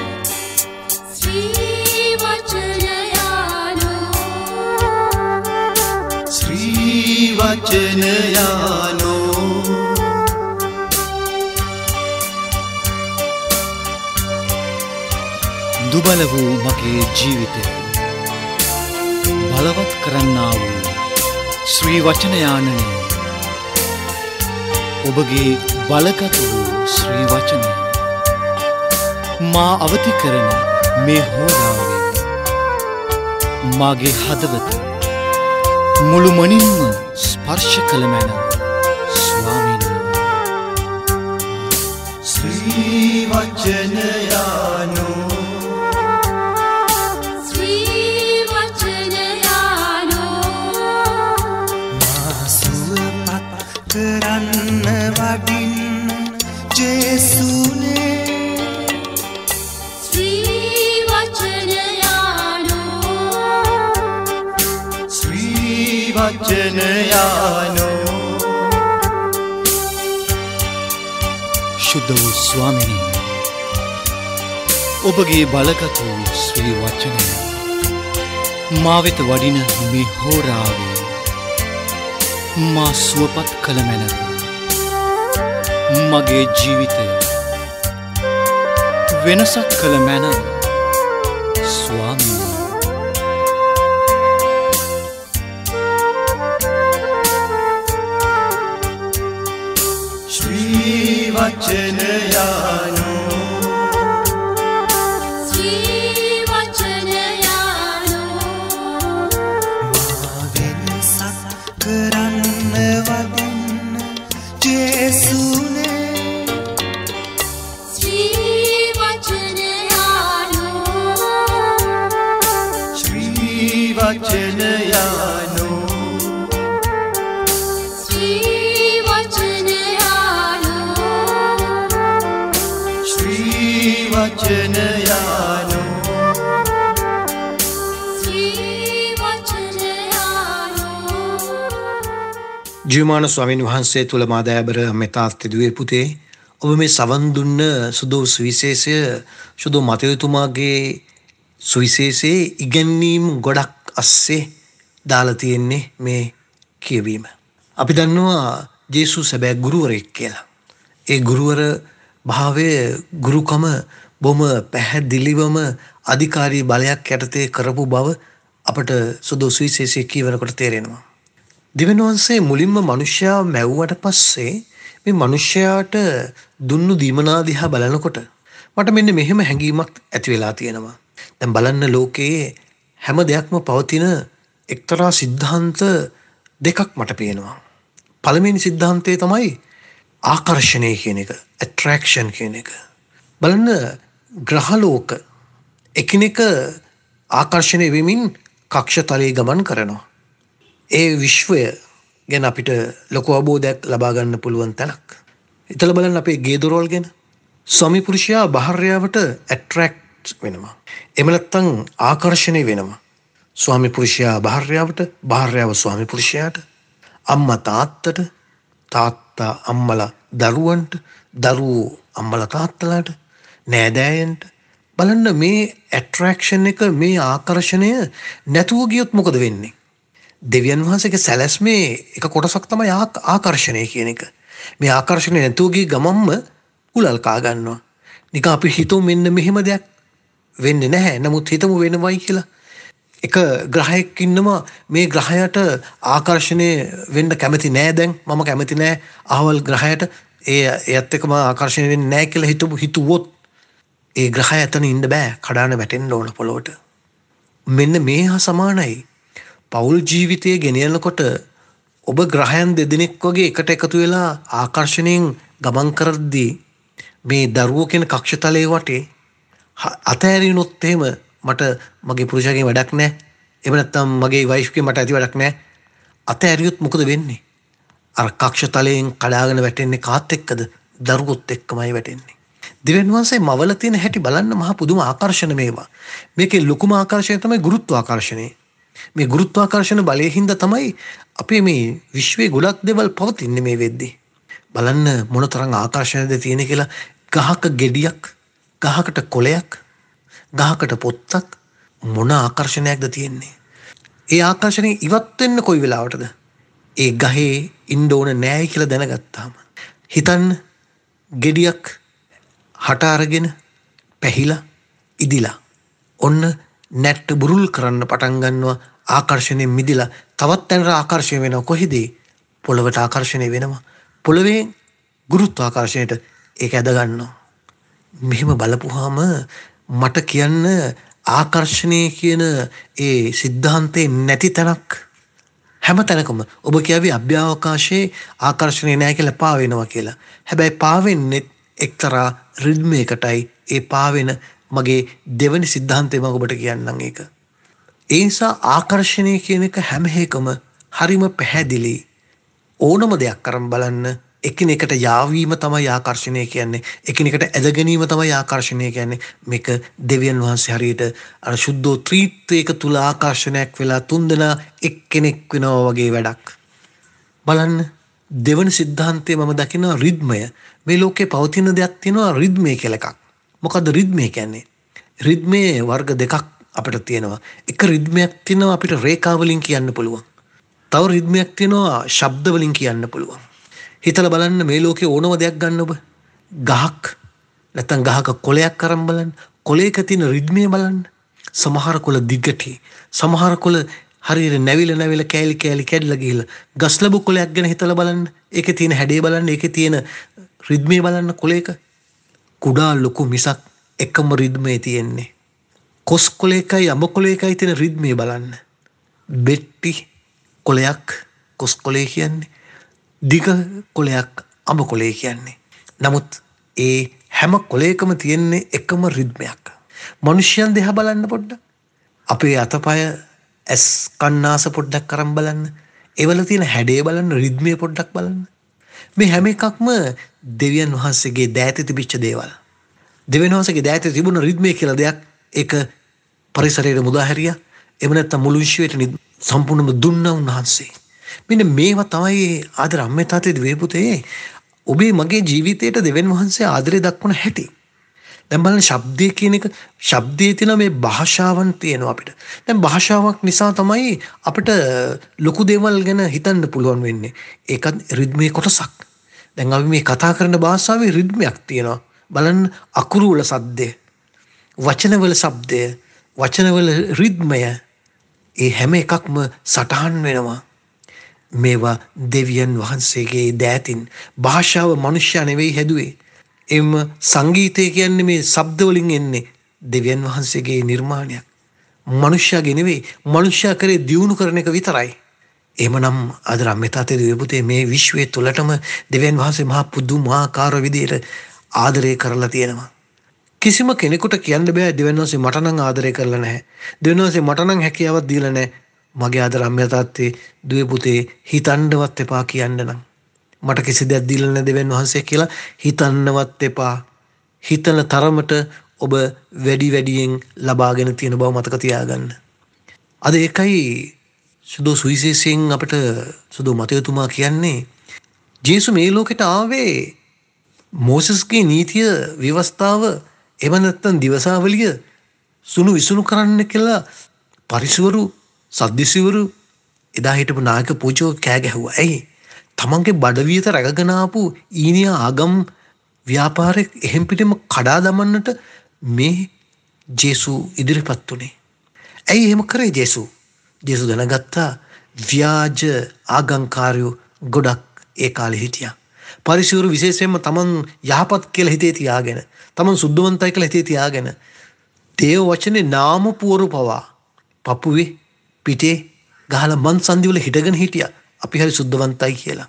ශ්‍රී වචනයානෝ ශ්‍රී වචනයානෝ දුබල වූ මගේ ජීවිතය බලවත් කරන්නා වූ ශ්‍රී වචනයානනේ ඔබගේ බලගත වූ ශ්‍රී වචනය මා අවති කරන මේ හෝරාවේ මාගේ හදවත මුළුමනින්ම ස්පර්ශ කළ මැන ස්වාමීනි ශ්‍රී වචනයානෝ කරන්න වඩින්න ජේසුනේ ශ්‍රී වචනයානෝ ශ්‍රී වචනයානෝ ශුද්ධ වූ ස්වාමිනී ඔබගේ බලගත වූ ශ්‍රී වචනය මා වෙත වඩින මේ හෝරාවේ මා සුවපත් කළ මැනව මගේ ජීවිතය වෙනසක් කළ මැනව ස්වාමීනි ශ්‍රී වචනයානෝ ශ්‍රී වචනයානෝ මා වෙනසක් කරන්න වදින්න ජේසුනේ ශ්‍රී වචනයානෝ ශ්‍රී වචනයානෝ ශ්‍රී වචනයානෝ ශ්‍රී වචනයානෝ ශ්‍රී වචනයානෝ ජීවමාන ස්වාමීන් වහන්සේ තුළ මාදෑබර මෙතාර්ථිදුවේ පුතේ ඔබ මේ සවන් දුන්න සුදෝ සුවිශේෂය සුදෝ මතයතුමාගේ සුවිශේෂයේ ඉගැන්වීම් ගොඩක් අස්සේ දාලා තියෙන්නේ මේ කියවීම. අපි දන්නවා ජේසු සැබෑ ගුරුවරයෙක් කියලා. ඒ ගුරුවර භාවය ගුරුකම බොහොම පැහැදිලිවම අධිකාරී බලයක් යටතේ කරපු බව අපට සුදෝ සුවිශේෂයේ කියවනකොට තේරෙනවා. දෙවියන් වහන්සේ මුලින්ම මනුෂ්‍යයා මැව්වට පස්සේ මේ මනුෂ්‍යයාට දුන්නු දීමනා දිහා බලනකොට මට මෙන්න මෙහෙම හැඟීමක් ඇති වෙලා තියෙනවා. දැන් බලන්න ලෝකයේ හැම දෙයක්ම පවතින එක්තරා සිද්ධාන්ත දෙකක් මට පේනවා. පළවෙනි සිද්ධාන්තය තමයි ආකර්ෂණය කියන එක, ඇට්‍රැක්ෂන් කියන එක. බලන්න ග්‍රහලෝක එකිනෙක ආකර්ෂණය වෙමින් කක්ෂතලයේ ගමන් කරනවා. ඒ විශ්වය ගැන අපිට ලොකු අවබෝධයක් ලබා ගන්න පුළුවන් තැනක්. හිතලා බලන්න අපේ ගේ දොරවල් ගැන. ස්වාමි පුරුෂයා භාර්යාවට ඇට්‍රැක්ට් වෙනවා. එහෙම නැත්නම් ආකර්ෂණය වෙනවා. ස්වාමි පුරුෂයා භාර්යාවට, භාර්යාව ස්වාමි පුරුෂයාට, අම්මා තාත්තට, තාත්තා අම්මලා දරුවන්ට, දරුවෝ අම්මලා තාත්තලාට, නෑදෑයන්ට. බලන්න මේ ඇට්‍රැක්ෂන් එක, මේ ආකර්ෂණය නැතුව ගියොත් මොකද වෙන්නේ? දෙවියන් වහන්සේගේ සැලැස්මේ එක කොටසක් තමයි ආකර්ෂණය කියන එක. මේ ආකර්ෂණය නැතුව ගිය ගමම්ම උලල් කා ගන්නවා. නිකන් අපි හිතුව මෙන්න මෙහෙම දෙයක් වෙන්නේ නැහැ. නමුත් හිතමු වෙනවයි කියලා. එක ග්‍රහයක් ඉන්නවා මේ ග්‍රහයට ආකර්ෂණය වෙන්න කැමති නෑ දැන්. මම කැමති නෑ අහවල් ග්‍රහයට ඒත් එක්කම ආකර්ෂණය වෙන්නේ නෑ කියලා හිතුවොත් ඒ ග්‍රහය එතන ඉන්න බෑ. කඩාන වැටෙන්න ඕන පොළොවට. මෙන්න මේ හා සමානයි. පෞල් ජීවිතය ගෙනියනකොට ඔබ ග්‍රහයන් දෙදෙනෙක් වගේ එකට එකතු වෙලා ආකර්ෂණයෙන් ගමන් කරද්දී මේ දරුවෝ කියන කක්ෂතලයේ වටේ අතෑරිනොත් එහෙම මට මගේ පුරුෂයාගෙන් වැඩක් නැහැ. එහෙම නැත්නම් මගේ වයිෆ්ගෙන් මට ඇති වැඩක් නැහැ. අතෑරියොත් මොකද වෙන්නේ? අර කක්ෂතලයෙන් කඩාගෙන වැටෙන්නේ කාත් එක්කද? දරුවොත් එක්කමයි වැටෙන්නේ. දෙවියන් වහන්සේ මවල තියෙන හැටි බලන්න මහා පුදුම ආකර්ෂණ මේවා. මේකේ ලොකුම ආකර්ෂණය තමයි ගුරුත්වාකර්ෂණය. මේ ගුරුත්වාකර්ෂණ බලයෙන් හින්දා තමයි අපේ මේ විශ්වයේ ගොඩක් දේවල් පවතින්නේ මේ වෙද්දී. බලන්න මොනතරම් ආකර්ෂණයක්ද තියෙන කියලා. ගහක ගෙඩියක්, ගහකට කොළයක්, ගහකට පොත්තක් මොන ආකර්ෂණයක්ද තියෙන්නේ. ඒ ආකර්ෂණය ඉවත් වෙන්න කොයි වෙලාවටද? ඒ ගහේ ඉන්න ඕන නෑයි කියලා දැනගත්තාම. හිතන්න ගෙඩියක් හට අරගෙන පැහිලා ඉදිලා ඔන්න නැට්ට බුරුල් කරන්න පටන් ගන්නවා. ආකර්ෂණයෙන් මිදිලා තවත් තැනට ආකර්ෂණය වෙනවා. කොහෙද? පොළවට ආකර්ෂණය වෙනවා. පොළවේ ගුරුත්වාකර්ෂණයට ඒක ඇද ගන්නවා. මෙහෙම බලපුවාම මට කියන්න ආකර්ෂණය කියන ඒ සිද්ධාන්තේ නැති තැනක් හැම තැනකම ඔබ කියවි අභ්‍යවකාශයේ ආකර්ෂණය නැහැ කියලා පාවෙනවා කියලා. හැබැයි පාවෙන්නේ එක්තරා රිද්මයකටයි. ඒ පාවෙන මගේ දෙවනි සිද්ධාන්තය මම ඔබට කියන්නම් ඒක. ඒ නිසා ආකර්ෂණය කියන එක හැම එකම හරිම පැහැදිලි. ඕනම දෙයක් අරන් බලන්න එකිනෙකට යාවීම තමයි ආකර්ෂණය කියන්නේ. එකිනෙකට ඇද ගැනීම තමයි ආකර්ෂණය කියන්නේ. මේක දෙවියන් වහන්සේ හරියට අර සුද්ධෝ ත්‍රිත්වයක තුල ආකර්ෂණයක් වෙලා තුන්දෙනා එක්කෙනෙක් වෙනවා වගේ වැඩක්. බලන්න දෙවන සිද්ධාන්තයේ මම දකිනවා රිද්මය. මේ ලෝකේ පවතින දෙයක් තියෙනවා රිද්මය කියලා එකක්. මොකද්ද රිද්මය කියන්නේ? රිද්මයේ වර්ග දෙකක් අපිට තියෙනවා. එක රිද්මයක් තියෙනවා අපිට රේඛා වලින් කියන්න පුළුවන්. තව රිද්මයක් තියෙනවා ශබ්ද වලින් කියන්න පුළුවන්. හිතලා බලන්න මේ ලෝකේ ඕනම දෙයක් ගන්න ඔබ. ගහක් නැත්නම් ගහක කොළයක් අරන් බලන්න. කොළයක තියෙන රිද්මය බලන්න. සමහර කොළ දිගටි. සමහර කොළ හරියට නැවිල කෑලි කැඩිලා ගිහිල්ලා. ගස් ලැබු කොළයක් ගැන හිතලා බලන්න. ඒකේ තියෙන හැඩය බලන්න. ඒකේ තියෙන රිද්මය බලන්න කොළයක. කුඩා ලොකු මිසක් එකම රිද්මේ තියෙන්නේ. කොස් කොළයකයි අඹ කොළයකයි තියෙන රිද්මය බලන්න. බෙට්ටි කොළයක් කොස් කොළය කියන්නේ. දිග කොළයක් අඹ කොළය කියන්නේ. නමුත් ඒ හැම කොළයකම තියෙන්නේ එකම රිද්මයක්. මනුෂ්‍යයන් දිහා බලන්න පොඩ්ඩක්. අපේ අතපය ඇස් කන්නාස පොඩ්ඩක් අරන් බලන්න. ඒවල තියෙන හැඩය බලන්න, රිද්මය පොඩ්ඩක් බලන්න. මේ හැම එකක්ම දෙවියන් වහන්සේගේ දෑතේ තිබිච්ච දේවල්. දෙවියන් වහන්සේගේ දෑතේ තිබුණ රිද්මය කියලා දෙයක් ඒක පරිසරයට මුදා හැරියා. එහෙම නැත්නම් මුළු විශ්වයට සම්පූර්ණයෙන්ම දුන්නා උන්වහන්සේ. මෙන්න මේවා තමයි ආදර අම්මේ තාත්තේ දුවේ පුතේ ඔබේ මගේ ජීවිතයට දෙවියන් වහන්සේ ආදරය දක්වන හැටි. දැන් බලන්න ශබ්දය කියන එක ශබ්දයේ තියෙන මේ භාෂාවන් තියෙනවා අපිට. දැන් භාෂාවක් නිසා තමයි අපිට ලොකු දේවල් ගැන හිතන්න පුළුවන් වෙන්නේ. ඒකත් රිද්මේ කොටසක්. දැන් අපි මේ කතා කරන භාෂාවේ රිද්මයක් තියෙනවා. බලන්න අකුරු වල සද්දය, වචනවල ශබ්දය, වචනවල රිද්මය ඒ හැම එකක්ම සටහන් වෙනවා. මේවා දෙවියන් වහන්සේගේ දෑතින්. භාෂාව මනුෂ්‍යයා නෙවෙයි හැදුවේ. එම සංගීතය කියන්නේ මේ ශබ්ද වලින් එන්නේ දෙවියන් වහන්සේගේ නිර්මාණයක්. මනුෂ්‍යයාගේ නෙවෙයි. මනුෂ්‍යයා කරේ දියුණු කරන එක විතරයි. එහෙමනම් අද රම්මිතාතේ දුවේ පුතේ මේ විශ්වයේ තුලටම දෙවියන් වහන්සේ මහා පුදුමාකාර විදියට ආදරය කරලා තියෙනවා. කිසිම කෙනෙකුට කියන්න බෑ දෙවියන් වහන්සේ මට නම් ආදරය කරලා නැහැ. දෙවියන් වහන්සේ මට නම් හැකියාවක් දීලා නැහැ. මගේ ආදර අම්මා තාත්තේ දුවේ පුතේ හිතන්නවත් එපා කියන්න නම්. මට කිසි දෙයක් දීලා නැහැ දෙවියන් වහන්සේ කියලා හිතන්නවත් එපා. හිතන තරමට ඔබ වැඩියෙන් ලබාගෙන තියෙන බව මතක තියාගන්න. අද ඒකයි සුදු සුවිශේෂයෙන් අපිට සුදු මතයතුමා කියන්නේ ජේසු මේ ලෝකෙට ආවේ මෝසස්ගේ නීතිය ව්‍යවස්ථාව එහෙම නැත්නම් දිවසාවලිය සුණු විසුණු කරන්න කියලා පරිසවරු සද්දිසිවරු එදා හිටපු නායක පූජකව කෑ ගැහුවා. ඇයි? තමන්ගේ බඩවියත රැකගෙන ආපු ඊනියා ආගම් ව්‍යාපාරේ එහෙම් පිටින්ම කඩා දමන්නට මේ ජේසු ඉදිරිපත් උනේ. ඇයි එහෙම කරේ ජේසු? ජේසු දැනගත්තා ව්‍යාජ ආගම්කාරයෝ ගොඩක් ඒ කාලේ හිටියා. පරිසවරු විශේෂයෙන්ම තමන් යහපත් කියලා හිතේ තියාගෙන, තමන් සුද්ධවන්තයි කියලා හිතේ තියාගෙන දේව වචනේ නාම පුවරු පවා පපුවේ පිටේ ගහලා මන් සන්දි වල හිටගෙන හිටියා. අපි හරි සුද්ධවන්තයි කියලා.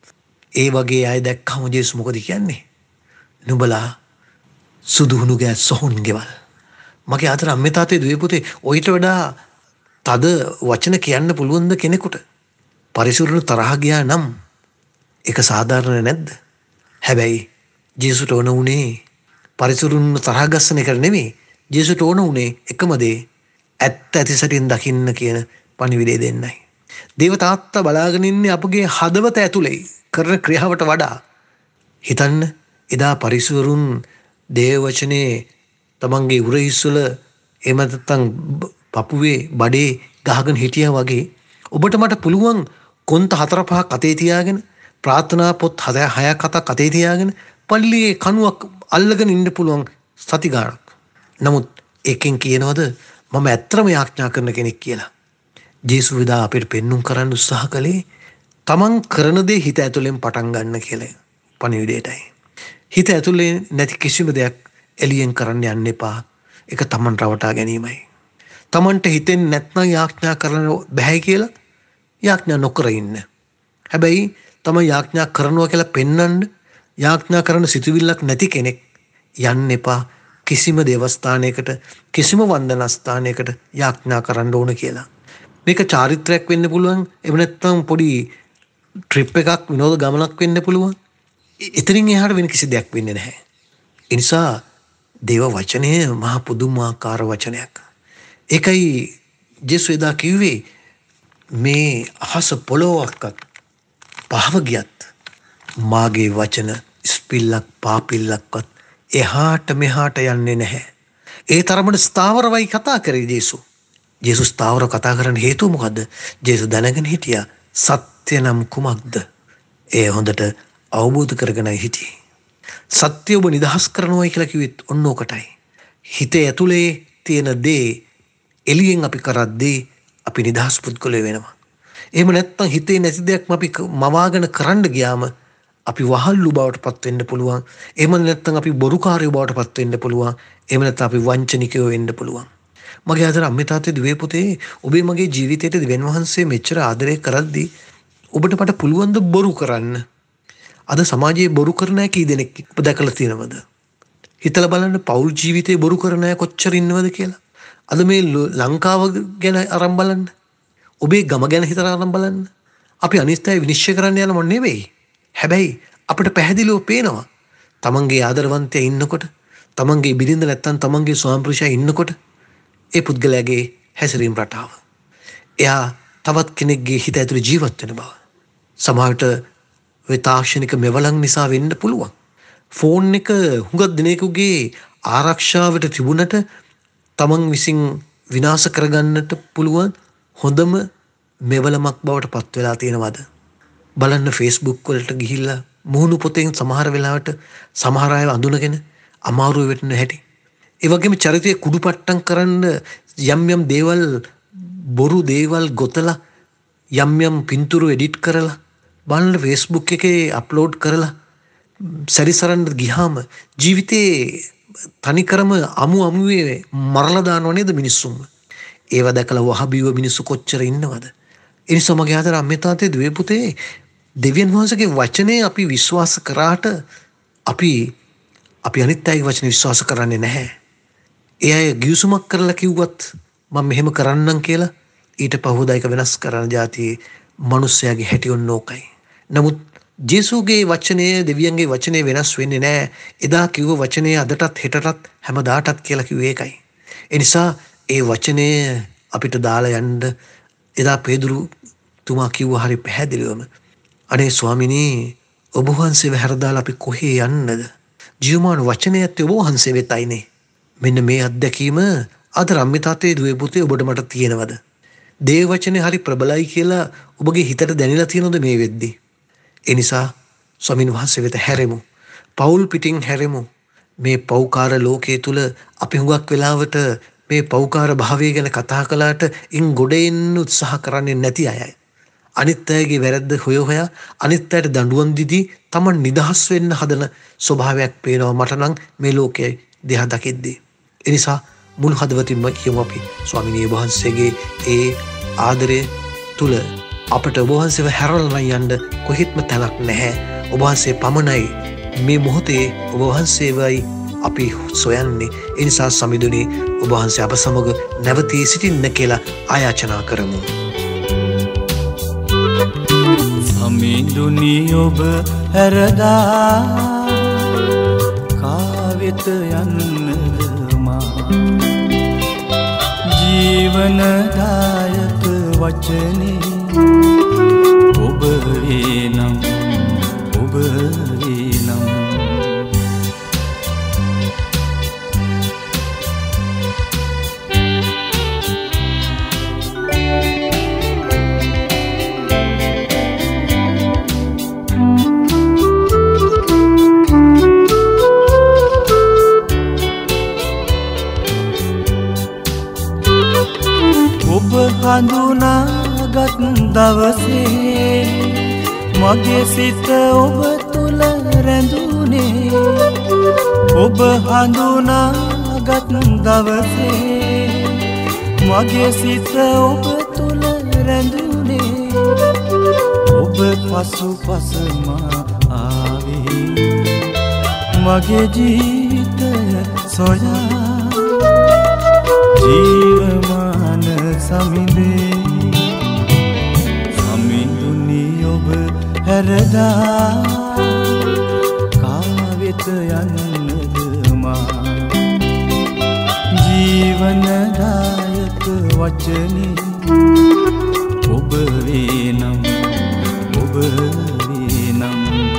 ඒ වගේ අය දැක්කම ජේසුස් මොකද කියන්නේ? නුඹලා සුදුහුණු ගෑ සොහොන් ගෙවල්. මගේ අතර අම්මේ තාත්තේ දුවේ පුතේ ඔයිට වඩා තද වචන කියන්න පුළුවන්ද කෙනෙකුට? පරිසුරුණු තරහ ගියා නම් ඒක සාධාරණ නැද්ද? හැබැයි ජේසුට ඕන උනේ පරිසුරුණු තරහ ගස්සන එක නෙමෙයි. ජේසුට ඕන උනේ එකම දේ ඇත්ත ඇතිසටින් දකින්න කියන පණිවිඩය දෙන්නයි. දේව තාත්තා බලාගෙන ඉන්නේ අපගේ හදවත ඇතුලේ කරන ක්‍රියාවට වඩා හිතන්න එදා පරිසවරුන් දේව වචනේ තමන්ගේ උරහිස්වල එහෙම නැත්නම් පපුවේ බඩේ ගහගෙන හිටියා වගේ ඔබට මට පුළුවන් කොන්ත 4-5 අතේ තියාගෙන ප්‍රාර්ථනා පොත් 6-7 අතේ තියාගෙන පල්ලියේ කණුවක් අල්ලගෙන ඉන්න පුළුවන් සති ගාණක්. නමුත් එකෙන් කියනවද මම ඇත්තම යාඥා කරන කෙනෙක් කියලා. ජේසුස් විදා අපිට පෙන්눔 කරන්න උත්සාහ කළේ තමන් කරන දේ හිත ඇතුලෙන් පටන් ගන්න කියලා පණිවිඩයටයි. හිත ඇතුලේ නැති කිසිම දෙයක් එළියෙන් කරන්න යන්න එපා. ඒක තමන් රවටා ගැනීමයි. තමන්ට හිතෙන්නේ නැත්නම් යාඥා කරන්න බෑ කියලා යාඥා නොකර ඉන්න. හැබැයි තමන් යාඥා කරනවා කියලා පෙන්වන්න යාඥා කරන සිතුවිල්ලක් නැති කෙනෙක් යන්න එපා කිසිම දේවස්ථානයකට කිසිම වන්දනස්ථානයකට යාඥා කරන්න ඕන කියලා. මේක චාරිත්‍රයක් වෙන්න පුළුවන්. එහෙම නැත්නම් පොඩි ට්‍රිප් එකක් විනෝද ගමනක් වෙන්න පුළුවන්. එතනින් එහාට වෙන කිසි දෙයක් වෙන්නේ නැහැ. ඒ නිසා දේව වචනය මහා පුදුමාකාර වචනයක්. ඒකයි ජේසුස් එදා කිව්වේ මේ අහස පොළොවක්වත් පහව ගියත් මාගේ වචන ස්පිල්ලක් පාපිල්ලක්වත් එහාට මෙහාට යන්නේ නැහැ. ඒ තරමට ස්ථාවරවයි කතා කරේ ජේසුස්. ජේසුස් ස්ථාවර කතා කරන්න හේතුව මොකද්ද? ජේසුස් දැනගෙන හිටියා සත්‍ය නම් කුමක්ද? ඒ හොඳට අවබෝධ කරගෙනයි හිටියේ. සත්‍ය ඔබ නිදහස් කරනවායි කියලා කිව්වෙත් ඔන්න ඕකටයි. හිතේ ඇතුලේ තියෙන දේ එළියෙන් අපි කරද්දී අපි නිදහස් පුද්ගලයෝ වෙනවා. එහෙම නැත්නම් හිතේ නැති දෙයක්ම අපි මවාගෙන කරන්න ගියාම අපි වහල්ලු බවට පත් වෙන්න පුළුවන්. එහෙම නැත්නම් අපි බොරුකාරයෝ බවට පත් වෙන්න පුළුවන්. එහෙම නැත්නම් අපි වංචනිකයෝ වෙන්න පුළුවන්. මගේ ආදර අම්මේ තාත්තේ දුවේ පුතේ ඔබේ මගේ ජීවිතයට දෙවියන් වහන්සේ මෙච්චර ආදරය කරද්දී ඔබට මට පුළුවන් ද බොරු කරන්න? අද සමාජයේ බොරු කරන අය කී දෙනෙක් ඔබ දැකලා තියෙනවද? හිතලා බලන්න පෞල් ජීවිතේ බොරු කරන අය කොච්චර ඉන්නවද කියලා. අද මේ ලංකාව ගැන අරන් බලන්න. ඔබේ ගම ගැන හිතලා අරන් බලන්න. අපි අනිත්‍යය විනිශ්චය කරන්න යනව නෙවෙයි. හැබැයි අපිට පැහැදිලිව පේනවා තමන්ගේ ආදරවන්තයා ඉන්නකොට, තමන්ගේ බිරිඳ නැත්තම් තමන්ගේ ස්වාමිපුරුෂයා ඉන්නකොට ඒ පුද්ගලයාගේ හැසිරීම් රටාව. එයා තවත් කෙනෙක්ගේ හිත ඇතුලේ ජීවත් වෙන බව. සමහරට ඔය තාක්ෂණික මෙවලම් නිසා වෙන්න පුළුවන්. ෆෝන් එක හුඟක් දිනෙකගේ ආරක්ෂාවට තිබුණට තමන් විසින් විනාශ කරගන්නට පුළුවන් හොඳම මෙවලමක් බවට පත් වෙලා තියෙනවද? බලන්න Facebook වලට ගිහිල්ලා මුහුණු පොතෙන් සමහර වෙලාවට සමහර අය අඳුනගෙන අමාරුව වෙන්න හැටි. ඒ වගේම චරිතය කුඩුපට්ටම් කරන්න යම් යම් දේවල් බොරු දේවල් ගොතලා යම් යම් පින්තූරු එඩිට් කරලා බලන්න Facebook එකේ අප්ලෝඩ් කරලා සැරිසරන්න ගියාම ජීවිතේ තනිකරම අමුවේ මරලා දානව නේද මිනිස්සුන්ව. ඒව දැකලා වහබීව මිනිස්සු කොච්චර ඉන්නවද? ඒ නිසා මගේ ආදර අම්මේ තාත්තේ දුවේ පුතේ දෙවියන් වහන්සේගේ වචනේ අපි විශ්වාස කරාට අපි අනිත් අයගේ වචනේ විශ්වාස කරන්නේ නැහැ. ඒ අය ගිවිසුමක් කරලා කිව්වත් මම මෙහෙම කරන්නම් කියලා ඊට පහුවදායක වෙනස් කරන જાතියේ මිනිස්යාගේ හැටි ඔන්න ඕකයි. නමුත් ජේසුගේ වචනේ දෙවියන්ගේ වචනේ වෙනස් වෙන්නේ නැහැ. එදා කිව්ව වචනේ අදටත් හෙටටත් හැමදාටත් කියලා කිව්වේ ඒකයි. ඒ නිසා ඒ වචනේ අපිට දාලා යන්න එදා පේදුරු තුමා කිව්වා හරි පැහැදිලිවම අනේ ස්වාමිනී ඔබ වහන්සේව හැරදාලා අපි කොහේ යන්නද? ජීවමාන වචනේ ඇත්තේ ඔබ වහන්සේ වෙතයිනේ. මෙන්න මේ අත්දැකීම අද රම්මි තාත්තේ දුවේ පුතේ ඔබට මට තියෙනවද? දේව වචනේ හරි ප්‍රබලයි කියලා ඔබගේ හිතට දැනෙලා තියෙනවද මේ වෙද්දී? ඒ නිසා ස්වාමීන් වහන්සේ වෙත හැරෙමු. පෞල් පිටින් හැරෙමු. මේ පෞකාර ලෝකයේ තුල අපි හුඟක් වෙලාවට මේ පෞකාර භාවය ගැන කතා කළාට ඉන් ගොඩ එන්න උත්සාහ කරන්නේ නැති අයයි. අනිත් අයගේ වැරද්ද හොයා අනිත් අයට දඬුවම් දීදී Taman නිදහස් වෙන්න හදන ස්වභාවයක් පේනවා මට නම් මේ ලෝකයේ දෙහ දකිද්දී. ඒ නිසා මුළු හදවතින්ම කියමු අපි ස්වාමිනී වහන්සේගේ ඒ ආදරය තුල අපට ඔබ වහන්සේව හැරලා යන්න කොහෙත්ම තැනක් නැහැ. ඔබ වහන්සේ පමණයි මේ මොහොතේ ඔබ වහන්සේවයි අපි සොයන්නේ. ඒ නිසා සමිඳුනි ඔබ වහන්සේ අප සමග නැවතී සිටින්න කියලා ආයාචනා කරමු. සමිඳුනි ඔබ හැරදා කාවෙත යන්නද මා ජීවනදායක වචනේ ඔබ වේනම් හඳුනාගත් දවසේ මගේ සිත ඔබ තුල රැඳුනේ ඔබ හඳුනාගත් දවසේ මගේ සිත ඔබ තුල රැඳුනේ ඔබ පසුපසම ආවේ මගේ ජීවිතය සොයා ජීවමාන සමිඳේ සමිඳුනි ඔබ හැරදා කාවෙත යන්නද මා ජීවනදායක වචනේ ඔබ වේනම් ඔබ වේනම්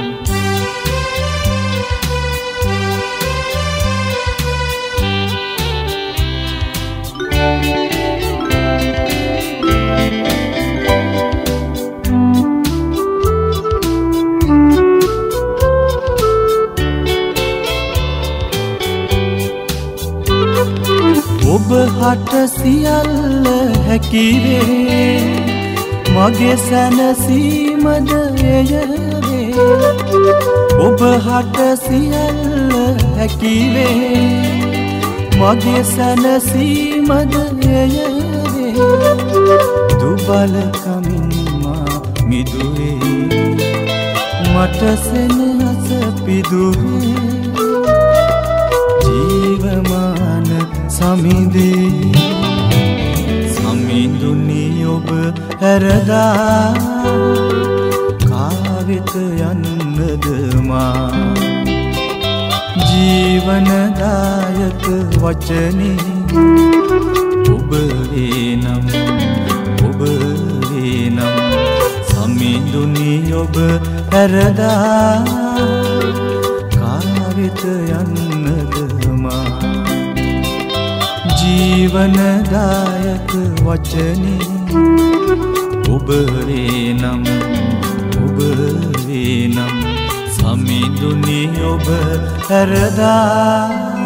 ඔබ හට සියල්ල හැකිවේ මගේ සැනසීමද එයවේ ඔබ හට සියල්ල හැකිවේ මගේ සැනසීමද එයවේ දුබලකමින් මා මිදුවේ මට සෙනෙහස පිදුවේ ජීවමාන සමිඳේ සමිඳුනි ඔබ හැරදා කාවෙත යන්නද මා ජීවනදායක වචනේ ඔබ වේනම් ඔබ වේනම් සමිඳුනි ඔබ හැරදා කාවෙත යන්නද මා ජීවනදායක වචනේ ඔබ වේනම් ඔබ වේනම් සමිඳුනි ඔබ හැරදා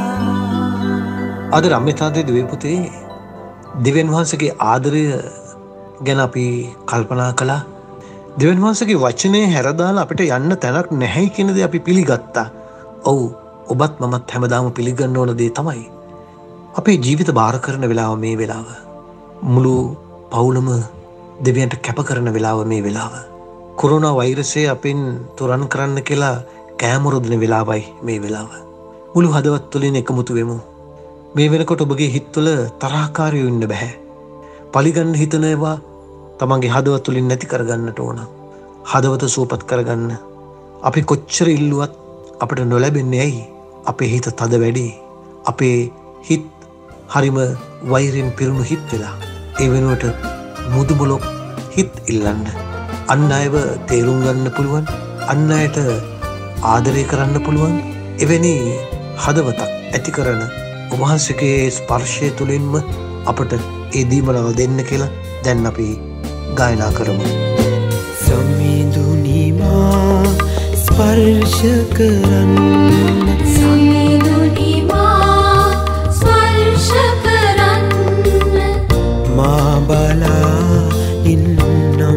අද රම්‍යතාන්තේ දුවේ පුතේ දෙවියන් වහන්සේගේ ආදරය ගැන අපි කල්පනා කළා. දෙවියන් වහන්සේගේ වචනේ හැරදාලා අපිට යන්න තැනක් නැහැයි කියන දේ අපි පිළිගත්තා. ඔව් ඔබත් මමත් හැමදාම පිළිගන්න ඕන දේ තමයි අපේ ජීවිත බාර කරන වෙලාව මේ වෙලාව. මුළු පවුලම දෙවියන්ට කැප කරන වෙලාව මේ වෙලාව. කොරෝනා වෛරසය අපෙන් තොරන් කරන්න කියලා කෑමොරොදන වෙලාවයි මේ වෙලාව. මුළු හදවත් තුළින් එකමුතු වෙමු. මේ වෙනකොට ඔබගේ හිත්වල තරහකාරයෝ ඉන්න බෑ. පලිගන්න හිතනවා තමන්ගේ හදවත් තුළින් නැති කරගන්නට ඕන. හදවත සුවපත් කරගන්න. අපි කොච්චර ඉල්ලුවත් අපට නොලැබෙන්නේ ඇයි? අපේ හිත තද වැඩි. අපේ හිත් හරිම වෛරෙන් පිරුණු හිත් වෙලා. ඒ වෙනුවට මුදුබලොක් හිත් ඉල්ලන්න. අන් අයව තේරුම් ගන්න පුළුවන්. අන් අයට ආදරය කරන්න පුළුවන්. එවැනි හදවතක් ඇති කරන ඔබවහන්සේගේ ස්පර්ශය තුළින්ම අපට ඒ දීමනව දෙන්න කියලා දැන් අපි ගායනා කරමු. සමිඳුනි මා ස්පර්ශ කරන්න සමිඳුනි මා ස්පර්ශ කරන්න මා බලා ඉන්නම්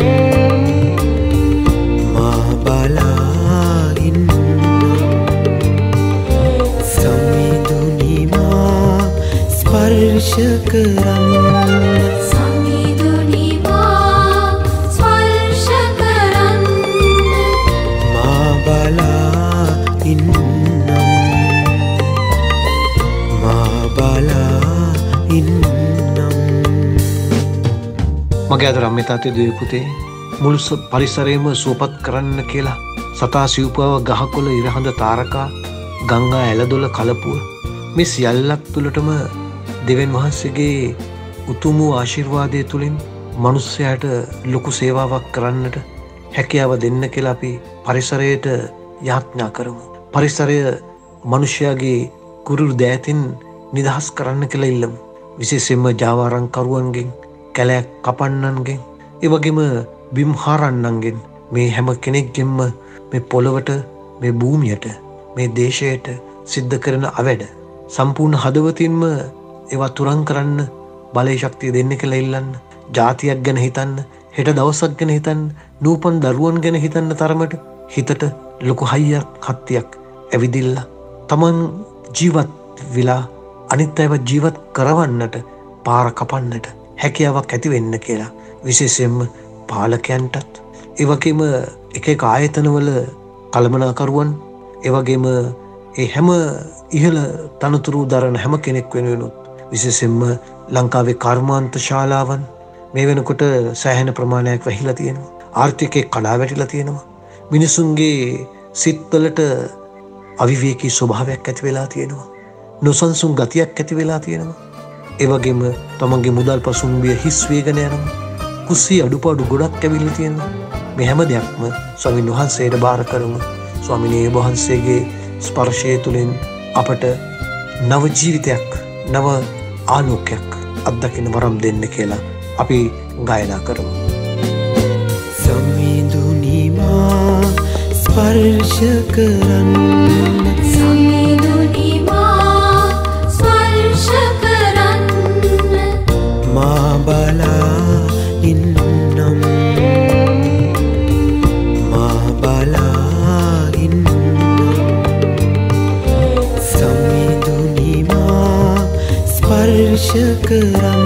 මා බලා ඉන්නම් සමිඳුනි මා ස්පර්ශ කරන්න සමිඳුනි මා ස්පර්ශ කරන්න මා බලා ඉන්නම් මා බලා ඉන්නම් මගේ අද රම්‍යතාන්තේ දුවේ පුතේ මුළු පරිසරයම සුවපත් කරන්න කියලා සතා සිව්පව ගහකොළ ඉරහඳ තාරකා ගංගා ඇලදොල කලපුව මේ සියල්ලක් තුළටම දෙවියන් වහන්සේගේ උතුම් වූ ආශිර්වාදය තුළින් මනුස්සයාට ලොකු සේවාවක් කරන්නට හැකියාව දෙන්න කියලා අපි පරිසරයට යාඥා කරමු. පරිසරය මනුෂ්‍යයාගේ කුරුළු දෑතින් නිදහස් කරන්න කියලා ඉල්ලමු. විශේෂයෙන්ම ජාවාරම්කරුවන්ගෙන්, කැලයක් කපන්නන්ගෙන්, ඒ වගේම බිම් හාරන්නන්ගෙන් මේ හැම කෙනෙක්ගෙන්ම මේ පොළවට, මේ භූමියට, මේ දේශයට සිද්ධ කරන අවැඩ සම්පූර්ණ හදවතින්ම ඒවා තුරන් කරන්න බලය ශක්තිය දෙන්න කියලා ඉල්ලන්න. ජාතියක් ගැන හිතන්න, හෙට දවසක් ගැන හිතන්න, නූපන් දරුවන් ගැන හිතන්න තරමට හිතට ලොකු හයියක් හත්තියක් ඇවිදිල්ලා තමන් ජීවත් වෙලා අනිත් අයව ජීවත් කරවන්නට පාර කපන්නට හැකියාවක් ඇති වෙන්න කියලා විශේෂයෙන්ම පාලකයන්ටත් ඒ වගේම එක ආයතනවල කළමනාකරුවන් ඒ වගේම ඒ හැම ඉහළ තනතුරු දරන හැම කෙනෙක් වෙනුවෙනුත් විශේෂයෙන්ම ලංකාවේ කර්මාන්ත ශාලාවන් මේ වෙනකොට සෑහෙන ප්‍රමාණයක් වැහිලා තියෙනවා. ආර්ථිකයේ කඩා වැටිලා තියෙනවා. මිනිසුන්ගේ සිත්වලට අවිවේකී ස්වභාවයක් ඇති වෙලා තියෙනවා. නොසන්සුන් ගතියක් ඇති වෙලා තියෙනවා. ඒ වගේම තමන්ගේ මුදල් පසුම්බිය හිස් වේගන යනවා. කුස්සී අඩුපාඩු ගොඩක් ඇවිල්ලා තියෙනවා. මේ හැම දෙයක්ම ස්වාමීන් වහන්සේට බාර කරමු. ස්වාමිනේ වහන්සේගේ ස්පර්ශය තුළින් අපට නව ජීවිතයක්, නව ආලෝකයක් අත්දකින්න වරම් දෙන්න කියලා අපි ගායනා කරමු. සමිඳුනිමා ස්පර්ශ කරන්න, සමිඳුනිමා ස්පර්ශ කරන්න, මා බලා ඉන්නම්, මා බලා ඉන්නම්. සමිඳුනිමා ස්පර්ශ කරන්න,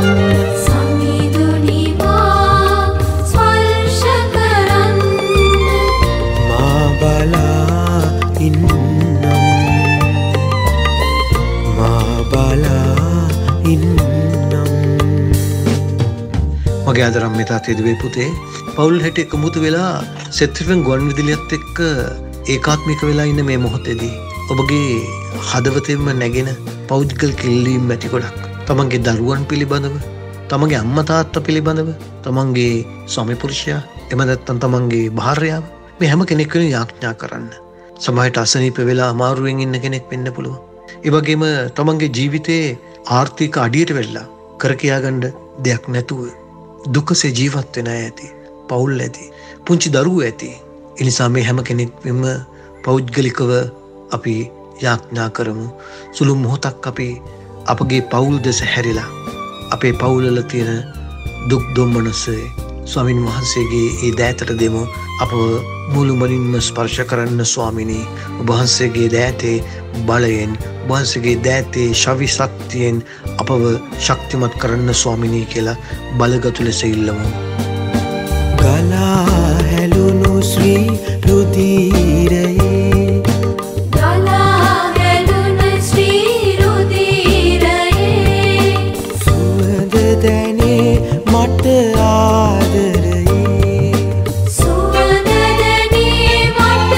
මගේ ආදරම් මෙතා තෙදුවේ පුතේ පවුල් හැට එකමුතු වෙලා සෙත්‍රිෆන් ගුවන් විදුලියත් එක්ක ඒකාත්මික වෙලා ඉන්න මේ මොහොතේදී ඔබගේ හදවතෙන්ම නැගෙන පෞද්ගල කිල්ලීම් ඇති ගොඩක් තමන්ගේ දරුවන් පිළිබඳව, තමන්ගේ අම්මා තාත්තා පිළිබඳව, තමන්ගේ ස්වාමි පුරුෂයා, එම නැත්නම් තමන්ගේ භාර්යාව, මේ හැම කෙනෙක් වෙන යාඥා කරන්න. සමහරට අසනීප වෙලා අමාරුවෙන් ඉන්න කෙනෙක් වෙන්න පුළුවන්. ඒ වගේම තමන්ගේ ජීවිතයේ ආර්ථික අඩියට වෙලා කර කියාගන්න දෙයක් නැතුව දුකසේ ජීවත් වෙන අය ඇති, පවුල් ඇති, පුංචි දරුවෝ ඇති. ඒ නිසා මේ හැම කෙනෙක්ම පෞද්ගලිකව අපි යාඥා කරමු. සුළු මොහොතක් අපි අපගේ පවුල් දෙස හැරිලා අපේ පවුල්වල තියෙන දුක් දුම්නසේ ස්වාමින් වහන්සේගේ ඒ දෑතට දෙමු. අපව මුළුමනින්ම ස්පර්ශ කරන්න ස්වාමිනී. ඔබ වහන්සේගේ දෑතේ බලයෙන්, ඔබ වහන්සේගේ දෑතේ ශවි ශක්තියෙන් අපව ශක්තිමත් කරන්න ස්වාමිනී කියලා බලගතු ලෙස ඉල්ලමු. ගලා හැලුණු ශ්‍රී රුධිරයේ, ගලා හැලුණු ශ්‍රී රුධිරයේ, සුවඳ දැනේ මට ආදරයේ, සුවඳ දැනේ මට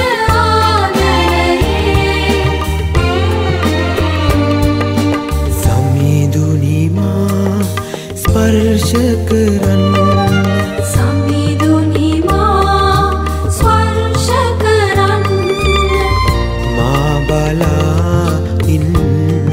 ආදරයේ, සමිඳුනිමා ස්පර්ශ කරන්න, සමිඳුනිමා ස්පර්ශ කරන්න, මා බලා ඉන්නම්,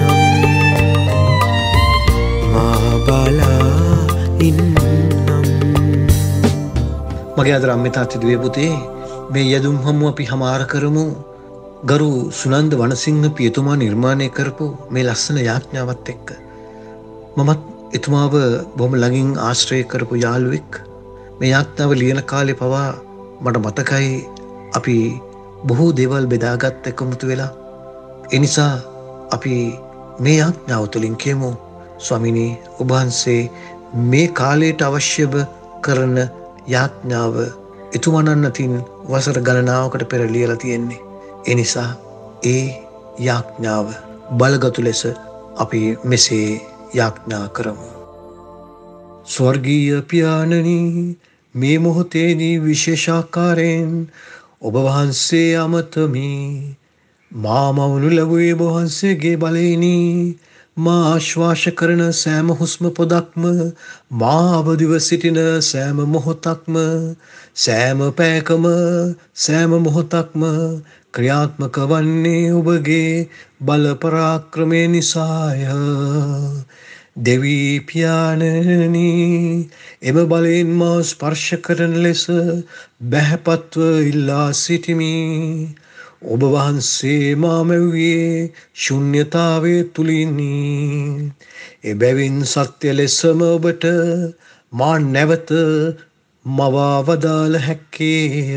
මා බලා ඉන්නම්. මගේ ආදර අම්මේ තාත්තේ දුවේ පුතේ මේ යදුම් හමු අපි හමාර කරමු. ගරු සුනන්ද වනසිංහ පියතුමා නිර්මාණය කරපු මේ ලස්සන යාඥාවත් එක්ක. මමත් එතුමාව බොහොම ළඟින් ආශ්‍රය කරපු යාළුවෙක්. මේ යාඥාව ලියන කාලේ පවා මට මතකයි අපි බොහෝ දේවල් බෙදාගත් එකමුතු වෙලා. ඒ නිසා අපි මේ යාඥාව තුළින් කියමු ස්වාමිනී ඔබ වහන්සේ මේ කාලයට අවශ්‍යව කරන යාඥාව එතුමනන් අතින් වසර ගණනාවකට පෙර ලියලා තියෙන්නේ. ඒ නිසා ඒ යාඥාව බලගතු ලෙස අපි මෙසේ යාඥා කරමු. ස්වර්ගීය පියාණනි, මේ මොහොතේදී විශේෂාකාරයෙන් ඔබ වහන්සේ අමතමි. මා මවනු ලැබුවේ ඔබ වහන්සේගේ බලයෙනි. මා ආශ්වාස කරන සෑම හුස්ම පොදක්ම, මා අවදිව සිටින සෑම මොහොතක්ම, සෑම පැයකම, සෑම මොහොතක්ම ක්‍රියාත්මක වන්නේ ඔබගේ බල පරාක්‍රමය නිසාය. දෙවී පියාණනි, එම බලයෙන් මා ස්පර්ශ කරන ලෙස බැහැපත්ව ඉල්ලා සිටිමි. ඔබ වහන්සේ මා මැව්වේ ශුන්‍යතාවය තුලිනි. එබැවින් සත්‍ය ලෙසම ඔබට මා නැවත මවා වදාළ හැක්කේය.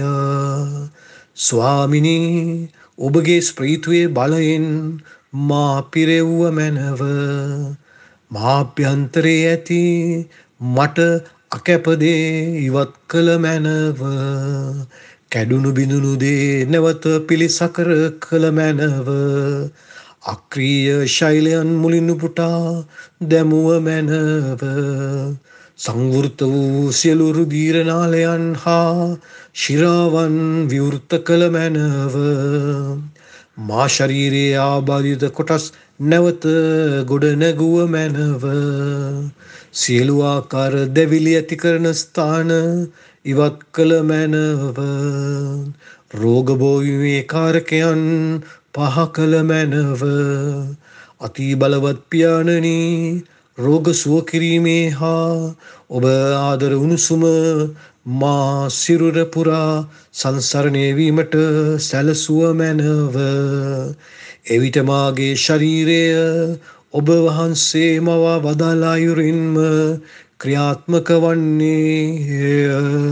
ස්වාමිනී ඔබගේ ස්ප්‍රීතුවේ බලයෙන් මා පිරෙව්ව මැනව. මාභ්‍යන්තරයේ ඇති මට අකැපදේ ඉවත් කළ මැනව. කැඩුණු බිඳුණු දේ නැවත පිළිසකර කළ මැනව. අක්‍රීය ශෛලයන් මුලින් උපුටා දැමුව මැනව. සංවෘත වූ සියලු රුධිර නාලයන් හා ශිරාවන් විවෘත කළ මැනව. මා ශරීරයේ ආබාධිත කොටස් නැවත ගොඩ නැගුව මැනව. සියලු ආකාර දැවිලි ඇති කරන ස්ථාන ඉවත් කළ මැනව. රෝග බෝවීමේ කාරකයන් පහ කළ මැනව. අති බලවත් පියාණනි රෝග සුව කිරීමේ හා ඔබ ආදර උණුසුම මා සිරුර පුරා සංසරණය වීමට සැලසුව මැනව. එවිට මාගේ ශරීරය ඔබ වහන්සේ මවා වදාළ අයුරින්ම ක්‍රියාත්මක වන්නේය.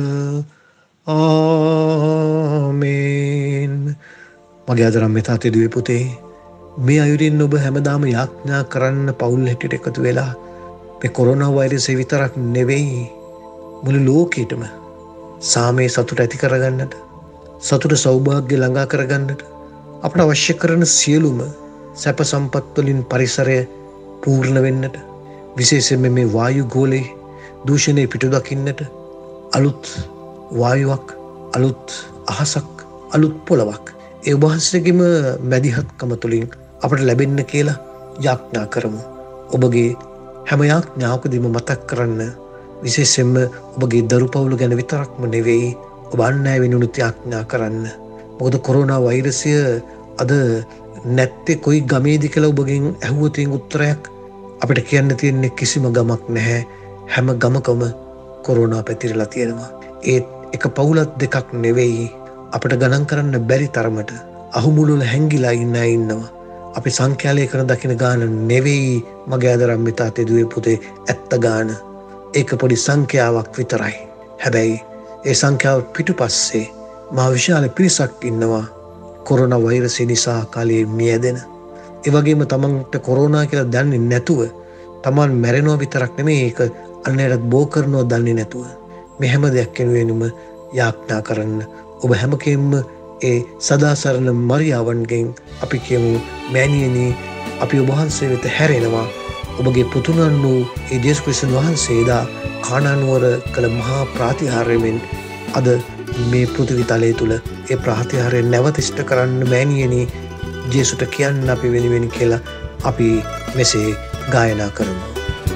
ආමේන්. මගේ ආදරම් මෙතාතේ දුවේ පුතේ, මේ අයුරින් ඔබ හැමදාම යාඥා කරන්න පවුල් හැටියට එකතු වෙලා මේ කොරෝනා වෛරසය විතරක් නෙවෙයි මුළු ලෝකෙටම සාමයේ සතුට ඇති කරගන්නට, සතුට සෞභාග්‍ය ළඟා කරගන්නට අපට අවශ්‍ය කරන සියලුම සැප සම්පත් වලින් පරිසරය පූර්ණ වෙන්නට, විශේෂයෙන්ම මේ වායු ගෝලයේ දූෂණය පිටු දකින්නට අලුත් වායුවක්, අලුත් අහසක්, අලුත් පොළවක් ඒ ඔබ වහන්සේගේම මැදිහත්කම තුළින් අපට ලැබෙන්න කියලා යාඥා කරමු. ඔබගේ හැම යාඥාවකදීම මතක් කරන්න, විශේෂයෙන්ම ඔබගේ දරු පවුල ගැන විතරක්ම නෙවෙයි ඔබ අන් අය වෙනුනුත් යාඥා කරන්න. මොකද කොරෝනා වෛරසය අද නැත්තේ කොයි ගමේද කියලා ඔබගෙන් ඇහුවොතින් උත්තරයක් අපිට කියන්න තියෙන්නේ කිසිම ගමක් නැහැ. හැම ගමකම කොරෝනා පැතිරලා තියෙනවා. ඒත් එක පවුලක් දෙකක් නෙවෙයි අපිට ගණන් කරන්න බැරි තරමට අහුමුළු වල හැංගිලා ඉන්න අය ඉන්නවා. අපි සංඛ්‍යාලය කරන දකින ගාන නෙවෙයි මගේ ආදරම් මිතාතේ දුවේ පුතේ, ඇත්ත ගාන. ඒක පොඩි සංඛ්‍යාවක් විතරයි. හැබැයි ඒ සංඛ්‍යාව පිටුපස්සේ මා විශාල පිරිසක් ඉන්නවා කොරෝනා වෛරසය නිසා කාලේ මියැදෙන. ඒ වගේම තමන්ට කොරෝනා කියලා දන්නේ නැතුව තමන් මැරෙනවා විතරක් නෙමෙයි, ඒක අන්නයටත් බෝ කරනවා දන්නේ නැතුව. මේ හැම දෙයක් වෙනුවෙන්ම යාඥා කරන්න. ඔබ හැම කෙනෙක්ම ඒ සදාසරණ මරියාවන්ගෙන් අපි කියමු, මෑණියනි අපි ඔබ වහන්සේ වෙත හැරෙනවා. ඔබගේ පුතුණන් වූ ඒ ජේසුස් ක්‍රිස්තුන් වහන්සේ එදා කානානුවර කළ මහා ප්‍රාතිහාර්යයෙන් අද මේ පෘථිවි තලය තුල ඒ ප්‍රාතිහාර්ය නැවත ඉෂ්ට කරන්න මෑණියනි ජේසුට කියන්න අපි වෙනුවෙන් කියලා අපි මෙසේ ගායනා කරමු.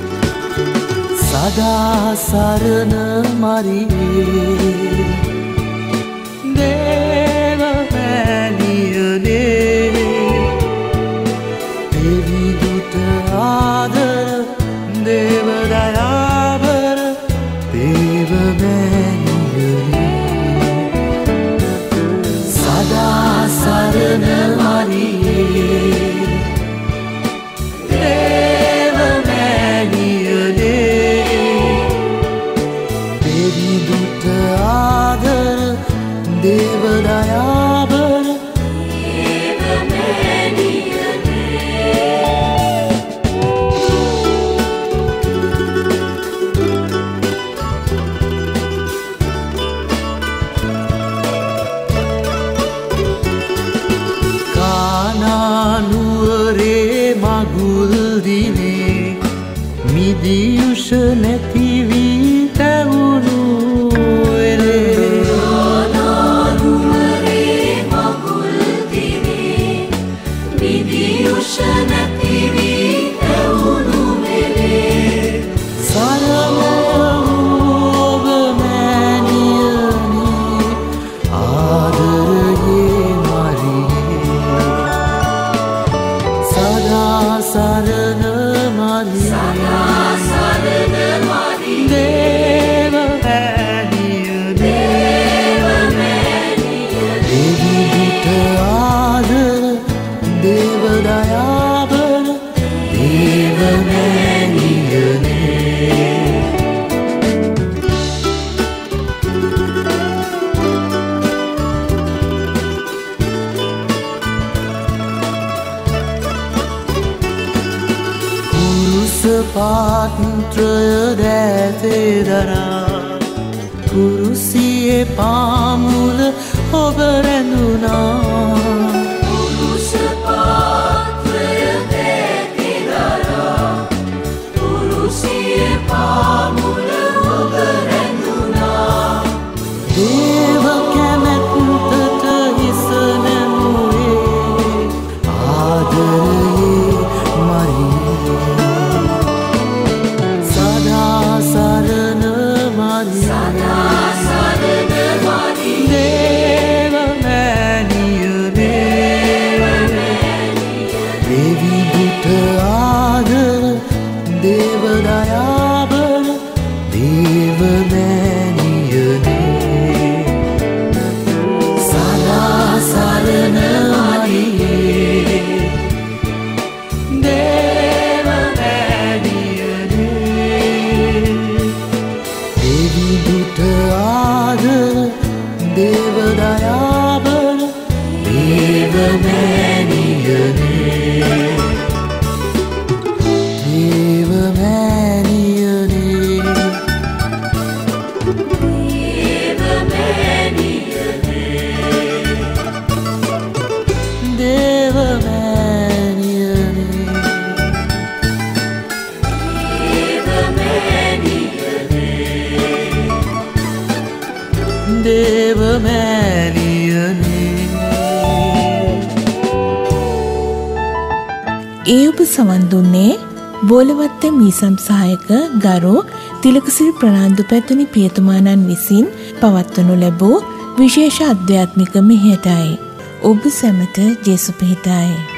සදා සරණ මරියේ දේව මෑණියනේ, දෙවිදුත ආදර දේව දයාබර දේව මෑණියනේ, සදා සරණ මරියේ දේව මෑණියනේ, දෙවිදුත ආදර දේව දයාබර දේව මෑණියනේ. කානානුවරේ මගුල් දිනේ මිදියුෂ නැති වී තැවුණු පාත්‍රය දැතේ දරා කුරුසියේ පාමුල ඔබ රැඳුනා කුරුස පාත්‍රය දැතේ දරා කුරුසියේ පාමුල ඔබ රැඳුනා දේව කැමැත්තට හිස නැමුවේ ආදරයේ මරියේ සදා සරණ මරියේ දේව මෑණියනේ දෙවි දුත ආදර දේව දයාබල දේව මෑණියනේ සදා සරණ මරියේ දේව මෑණියනේ දෙවි දුත ආදර දේව දයාබල දේව මෑණියනේ දේව මෑණියනේ දේව මෑණියනේ දේව මෑණියනේ ඒ ඔබ සවන් දුන්නේ බෝලවත්ත මීසම් සහායක ගරු තිලකසිරි ප්‍රනාන්දු පැතුනි පියතුමාණන් විසින් පවත්වනු ලැබූ විශේෂ අධ්‍යාත්මික මෙහෙයටයි. ඔබ සැමට ජේසු පිහිටයි.